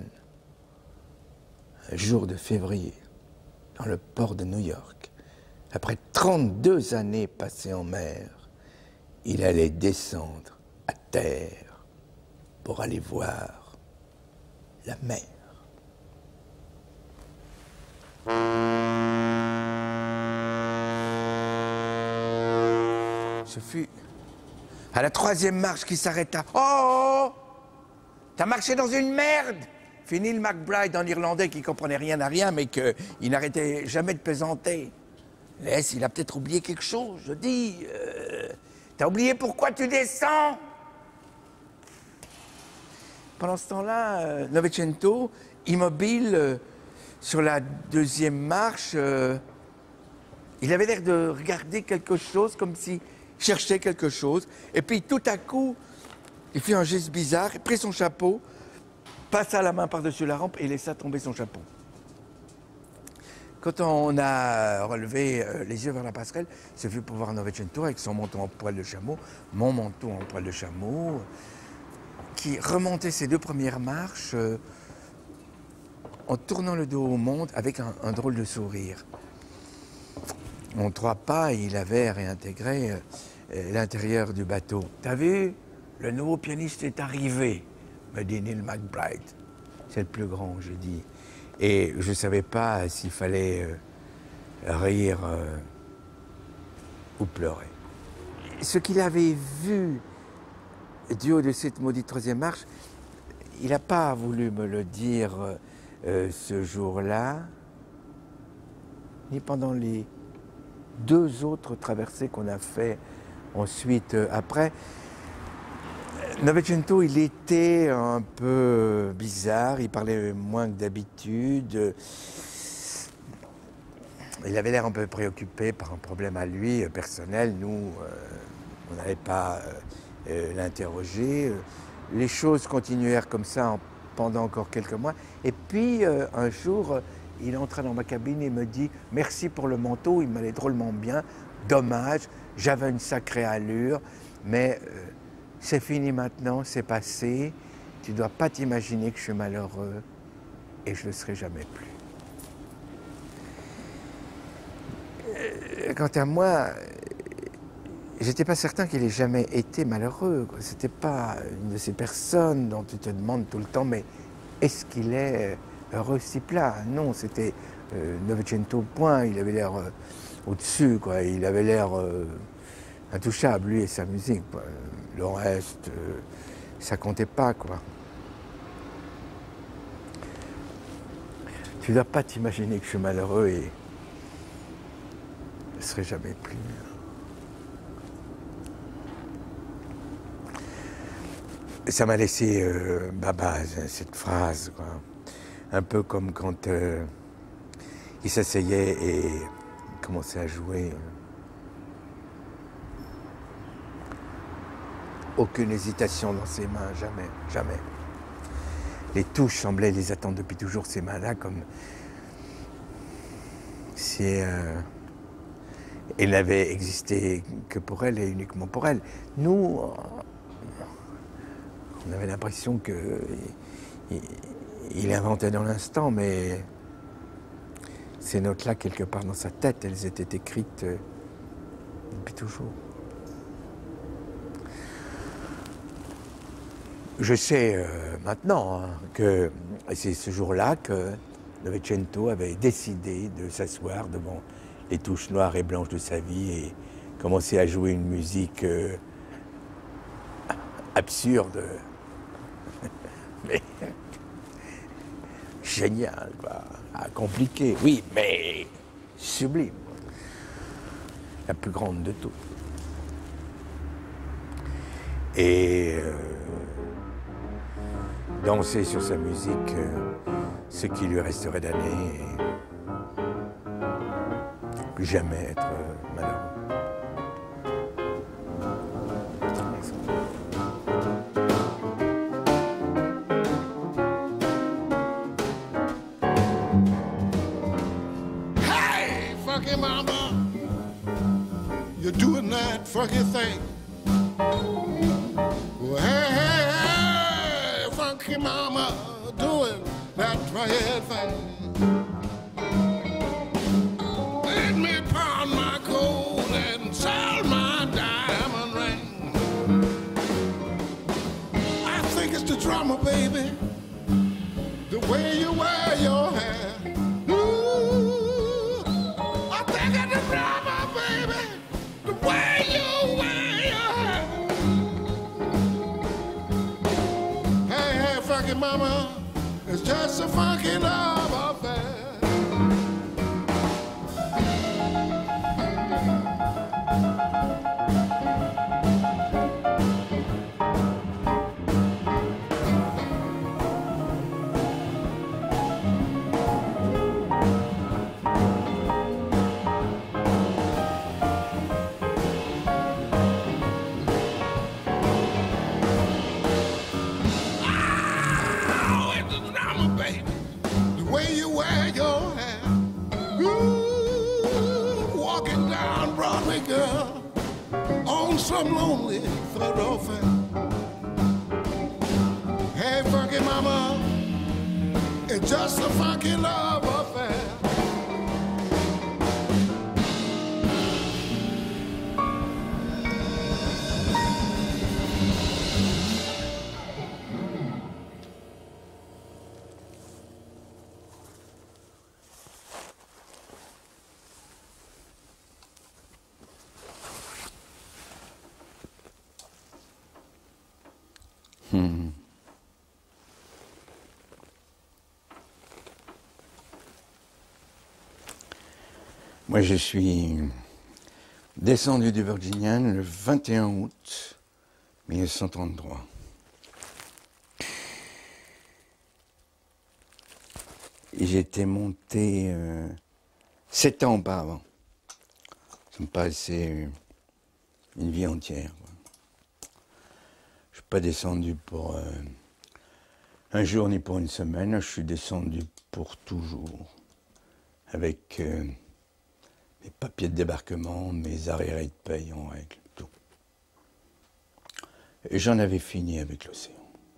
un jour de février dans le port de New York. Après 32 années passées en mer, il allait descendre à terre pour aller voir la mer. Ce fut à la 3e marche qui s'arrêta. Oh! T'as marché dans une merde! Fit Neil McBride en irlandais qui comprenait rien à rien, mais qu'il n'arrêtait jamais de plaisanter. Laisse, il a peut-être oublié quelque chose, je dis. T'as oublié pourquoi tu descends? Pendant ce temps-là, Novecento, immobile sur la 2e marche, il avait l'air de regarder quelque chose, comme s'il cherchait quelque chose. Et puis tout à coup, il fit un geste bizarre, il prit son chapeau, passa la main par-dessus la rampe et laissa tomber son chapeau. Quand on a relevé les yeux vers la passerelle, ce fut pour voir Novecento avec son manteau en poil de chameau, mon manteau en poil de chameau, qui remontait ses 2 premières marches en tournant le dos au monde avec un drôle de sourire. En 3 pas, il avait réintégré l'intérieur du bateau. « T'as vu? Le nouveau pianiste est arrivé », me dit Neil McBride. C'est le plus grand, je dis. Et je ne savais pas s'il fallait rire ou pleurer. Ce qu'il avait vu du haut de cette maudite 3e marche, il n'a pas voulu me le dire ce jour-là, ni pendant les 2 autres traversées qu'on a fait ensuite après. Novecento, il était un peu bizarre, il parlait moins que d'habitude. Il avait l'air un peu préoccupé par un problème à lui, personnel. Nous, on n'allait pas l'interroger. Les choses continuèrent comme ça pendant encore quelques mois. Et puis, un jour, il entra dans ma cabine et me dit « Merci pour le manteau, il m'allait drôlement bien. Dommage, j'avais une sacrée allure, mais... c'est fini maintenant, c'est passé. Tu ne dois pas t'imaginer que je suis malheureux et je ne le serai jamais plus. » Quant à moi, j'étais pas certain qu'il ait jamais été malheureux. C'était pas une de ces personnes dont tu te demandes tout le temps, mais est-ce qu'il est heureux si plat? Non, c'était Novecento point. Il avait l'air au-dessus, quoi. Il avait l'air intouchable, lui et sa musique, quoi. Le reste, ça comptait pas, quoi. Tu ne dois pas t'imaginer que je suis malheureux et je ne serai jamais plus. Ça m'a laissé baba, cette phrase, quoi. Un peu comme quand il s'asseyait et commençait à jouer. Aucune hésitation dans ses mains, jamais, jamais. Les touches semblaient les attendre depuis toujours, ces mains-là, comme si elles n'avaient existé que pour elle et uniquement pour elle. Nous, on avait l'impression qu'il inventait dans l'instant, mais ces notes-là, quelque part dans sa tête, elles étaient écrites depuis toujours. Je sais maintenant hein, que c'est ce jour-là que Novecento avait décidé de s'asseoir devant les touches noires et blanches de sa vie et commencer à jouer une musique absurde, mais géniale, quoi. Compliquée, oui, mais sublime. La plus grande de toutes. Et danser sur sa musique, ce qui lui resterait d'années, et plus jamais être malheureux. Hey, funky mama, you're doing that funky thing. Well, hey, hey, funky mama, doing that funky thing. Let me pawn my gold and sell my diamond ring. I think it's the drama, baby, the way you wear your hair. Ooh, I think it's the drama, baby, the way you wear your hair. Hey, hey, funky mama, it's just a funky love affair. Oh, it's a drama, baby, the way you wear your hair. Ooh, walking down Broadway, girl, on some lonely thoroughfare. Hey, funky mama, it's just a funky love affair. Moi, je suis descendu du Virginian le 21 août 1933. Et j'étais monté 7 ans auparavant. Ça me paraissait une vie entière, quoi. Je ne suis pas descendu pour un jour ni pour une semaine, je suis descendu pour toujours. Avec mes papiers de débarquement, mes arriérés de paye en règle, tout. Et j'en avais fini avec l'océan.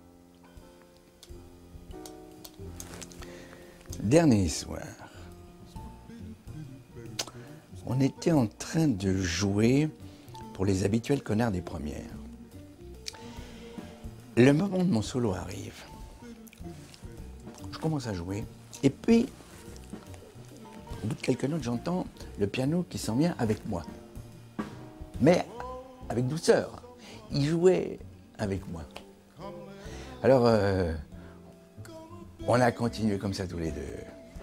Dernier soir, on était en train de jouer pour les habituels connards des premières. Le moment de mon solo arrive. Je commence à jouer, et puis, au bout de quelques notes, j'entends le piano qui s'en vient avec moi. Mais avec douceur. Il jouait avec moi. Alors, on a continué comme ça tous les deux.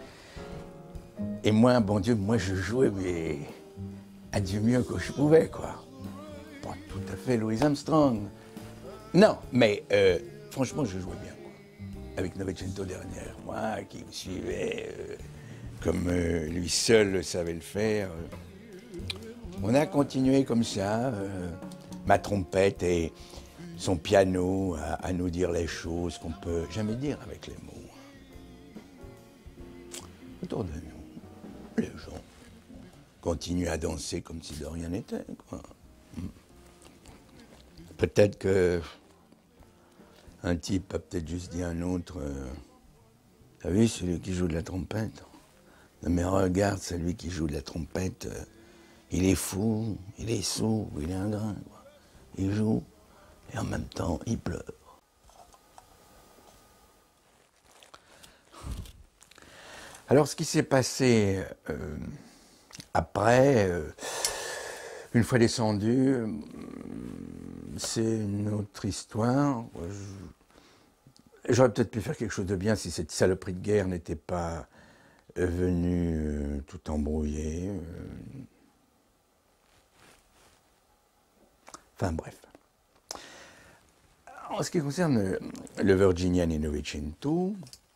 Et moi, bon Dieu, moi je jouais, mais à du mieux que je pouvais, quoi. Pas tout à fait Louis Armstrong. Non, mais franchement, je jouais bien, quoi. Avec Novecento derrière moi, qui me suivait comme lui seul savait le faire. On a continué comme ça, ma trompette et son piano à nous dire les choses qu'on peut jamais dire avec les mots. Autour de nous, les gens continuent à danser comme si de rien n'était, quoi. Peut-être que un type a peut-être juste dit à un autre, t'as vu celui qui joue de la trompette? Mais regarde celui qui joue de la trompette, il est fou, il est sourd, il est ingrat, quoi. Il joue et en même temps il pleure. Alors, ce qui s'est passé après, une fois descendu, c'est une autre histoire. J'aurais peut-être pu faire quelque chose de bien si cette saloperie de guerre n'était pas venue tout embrouiller. Enfin bref. En ce qui concerne le Virginian et Novecento,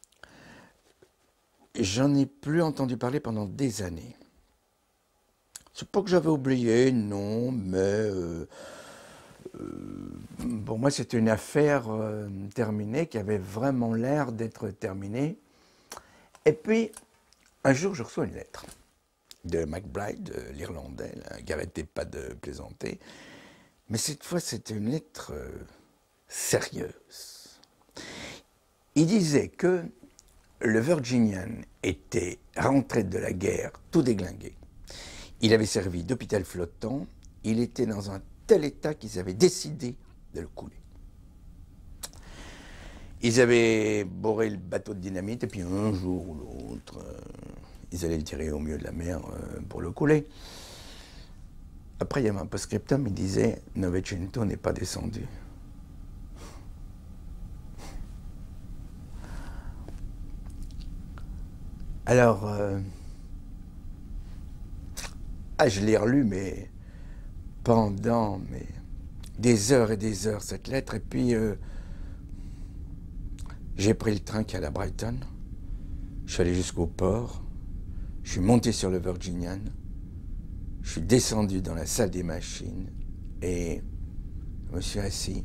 j'en ai plus entendu parler pendant des années. C'est pas que j'avais oublié, non, mais pour moi c'était une affaire terminée, qui avait vraiment l'air d'être terminée. Et puis, un jour, je reçois une lettre de McBride, l'Irlandais, qui n'arrêtait pas de plaisanter. Mais cette fois, c'était une lettre sérieuse. Il disait que le Virginian était rentré de la guerre tout déglingué. Il avait servi d'hôpital flottant. Il était dans un tel état qu'ils avaient décidé de le couler. Ils avaient boré le bateau de dynamite et puis un jour ou l'autre, ils allaient le tirer au milieu de la mer pour le couler. Après, il y avait un post-scriptum, il disait « Novecento n'est pas descendu ». Alors, je l'ai relu, mais pendant des heures et des heures, cette lettre, et puis j'ai pris le train qui allait à Brighton, je suis allé jusqu'au port, je suis monté sur le Virginian, je suis descendu dans la salle des machines et je me suis assis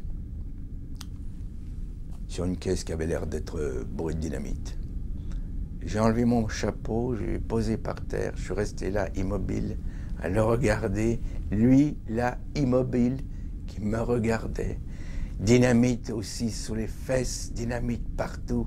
sur une caisse qui avait l'air d'être bourrée de dynamite. J'ai enlevé mon chapeau, je l'ai posé par terre, je suis resté là, immobile, à le regarder, lui, là, immobile, qui me regardait. Dynamite aussi sous les fesses, dynamite partout.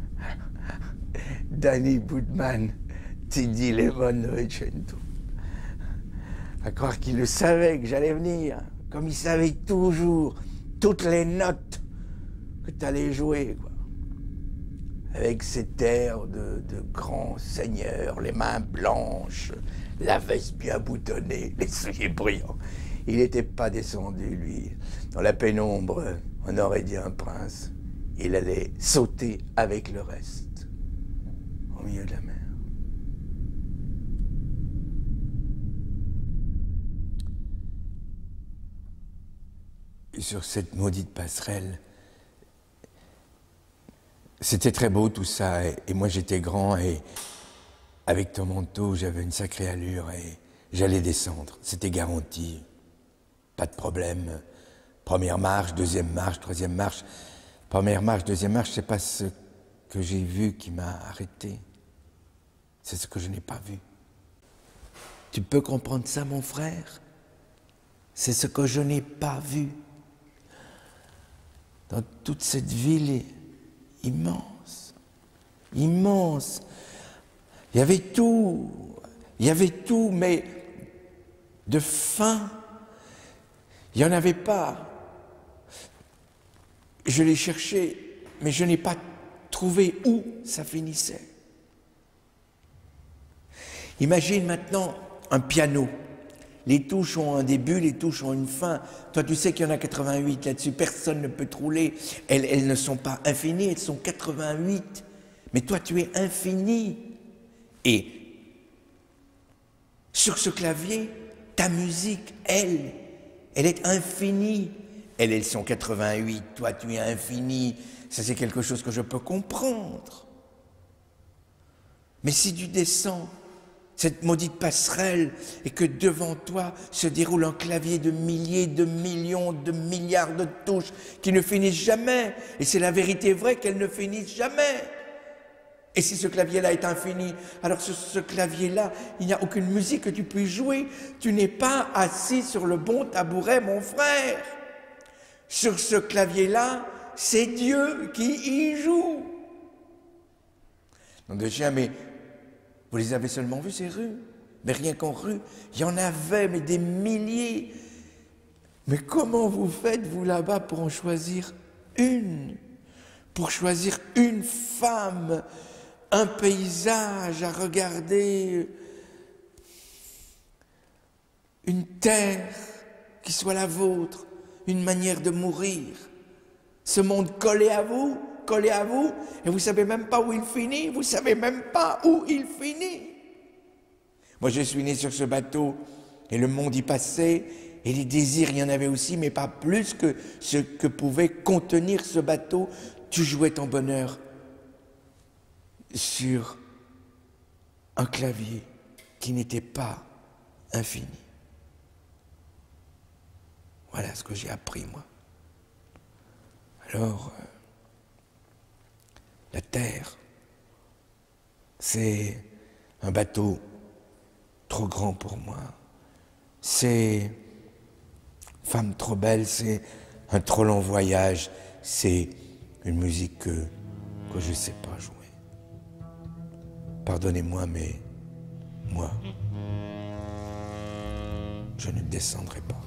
Danny Boudman, Teddy Lemon Novecento. À croire qu'il le savait que j'allais venir, comme il savait toujours toutes les notes que tu allais jouer, quoi. Avec cet air de grand seigneur, les mains blanches, la veste bien boutonnée, les souliers brillants. Il n'était pas descendu, lui. Dans la pénombre, on aurait dit un prince. Il allait sauter avec le reste, au milieu de la mer. Et sur cette maudite passerelle, c'était très beau tout ça, et moi j'étais grand, et avec ton manteau, j'avais une sacrée allure, et j'allais descendre, c'était garanti. Pas de problème. Première marche, deuxième marche, troisième marche. Première marche, deuxième marche, c'est pas ce que j'ai vu qui m'a arrêté. C'est ce que je n'ai pas vu. Tu peux comprendre ça, mon frère? C'est ce que je n'ai pas vu. Dans toute cette ville immense, immense. Il y avait tout, mais de fin, il n'y en avait pas. Je l'ai cherché, mais je n'ai pas trouvé où ça finissait. Imagine maintenant un piano. Les touches ont un début, les touches ont une fin. Toi, tu sais qu'il y en a 88 là-dessus. Personne ne peut te rouler. Elles ne sont pas infinies, elles sont 88. Mais toi, tu es infini. Et sur ce clavier, ta musique, elle est infinie. Elles sont 88, toi, tu es infini. Ça, c'est quelque chose que je peux comprendre. Mais si tu descends cette maudite passerelle, et que devant toi se déroule un clavier de milliers, de millions, de milliards de touches qui ne finissent jamais. Et c'est la vérité vraie qu'elles ne finissent jamais. Et si ce clavier-là est infini, alors sur ce clavier-là, il n'y a aucune musique que tu puisses jouer. Tu n'es pas assis sur le bon tabouret, mon frère. Sur ce clavier-là, c'est Dieu qui y joue. Non de chien, mais vous les avez seulement vus, ces rues? Mais rien qu'en rue, il y en avait, mais des milliers. Mais comment vous faites, vous, là-bas, pour en choisir une? Pour choisir une femme un paysage à regarder, une terre qui soit la vôtre, une manière de mourir. Ce monde collé à vous, et vous savez même pas où il finit, vous savez même pas où il finit. Moi, je suis né sur ce bateau, et le monde y passait, et les désirs, il y en avait aussi, mais pas plus que ce que pouvait contenir ce bateau. Tu jouais ton bonheur sur un clavier qui n'était pas infini. Voilà ce que j'ai appris, moi. Alors, la terre, c'est un bateau trop grand pour moi. C'est femme trop belle, c'est un trop long voyage, c'est une musique que je ne sais pas jouer. Pardonnez-moi, mais moi, je ne descendrai pas.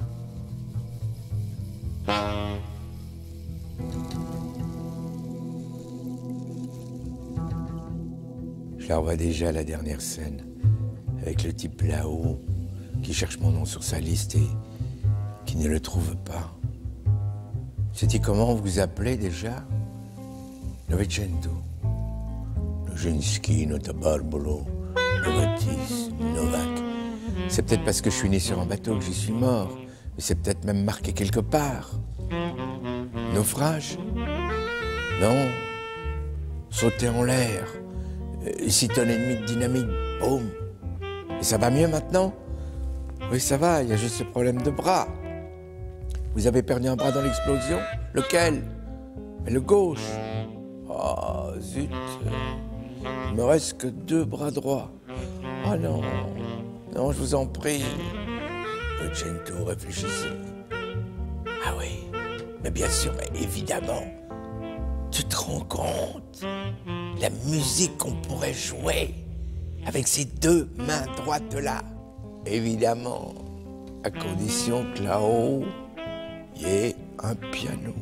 Je la revois déjà, la dernière scène, avec le type là-haut qui cherche mon nom sur sa liste et qui ne le trouve pas. C'était comment vous vous appelez déjà? Novecento, Nojenski, Notabarbolo, Novatis, Novak. C'est peut-être parce que je suis né sur un bateau que j'y suis mort, mais c'est peut-être même marqué quelque part. Naufrage? Non. Sauter en l'air. 6 tonnes et demie de dynamite, boum. Et ça va mieux maintenant? Oui, ça va, il y a juste ce problème de bras. Vous avez perdu un bras dans l'explosion? Lequel? Mais le gauche. Oh, zut. Il me reste que 2 bras droits. Oh non, non, je vous en prie. Novecento, réfléchissez. Ah oui, mais bien sûr, mais évidemment. Tu te rends compte? La musique qu'on pourrait jouer avec ces 2 mains droites-là. Évidemment, à condition que là-haut, il y ait un piano.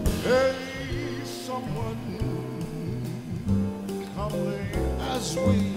Hey, someone come lay as we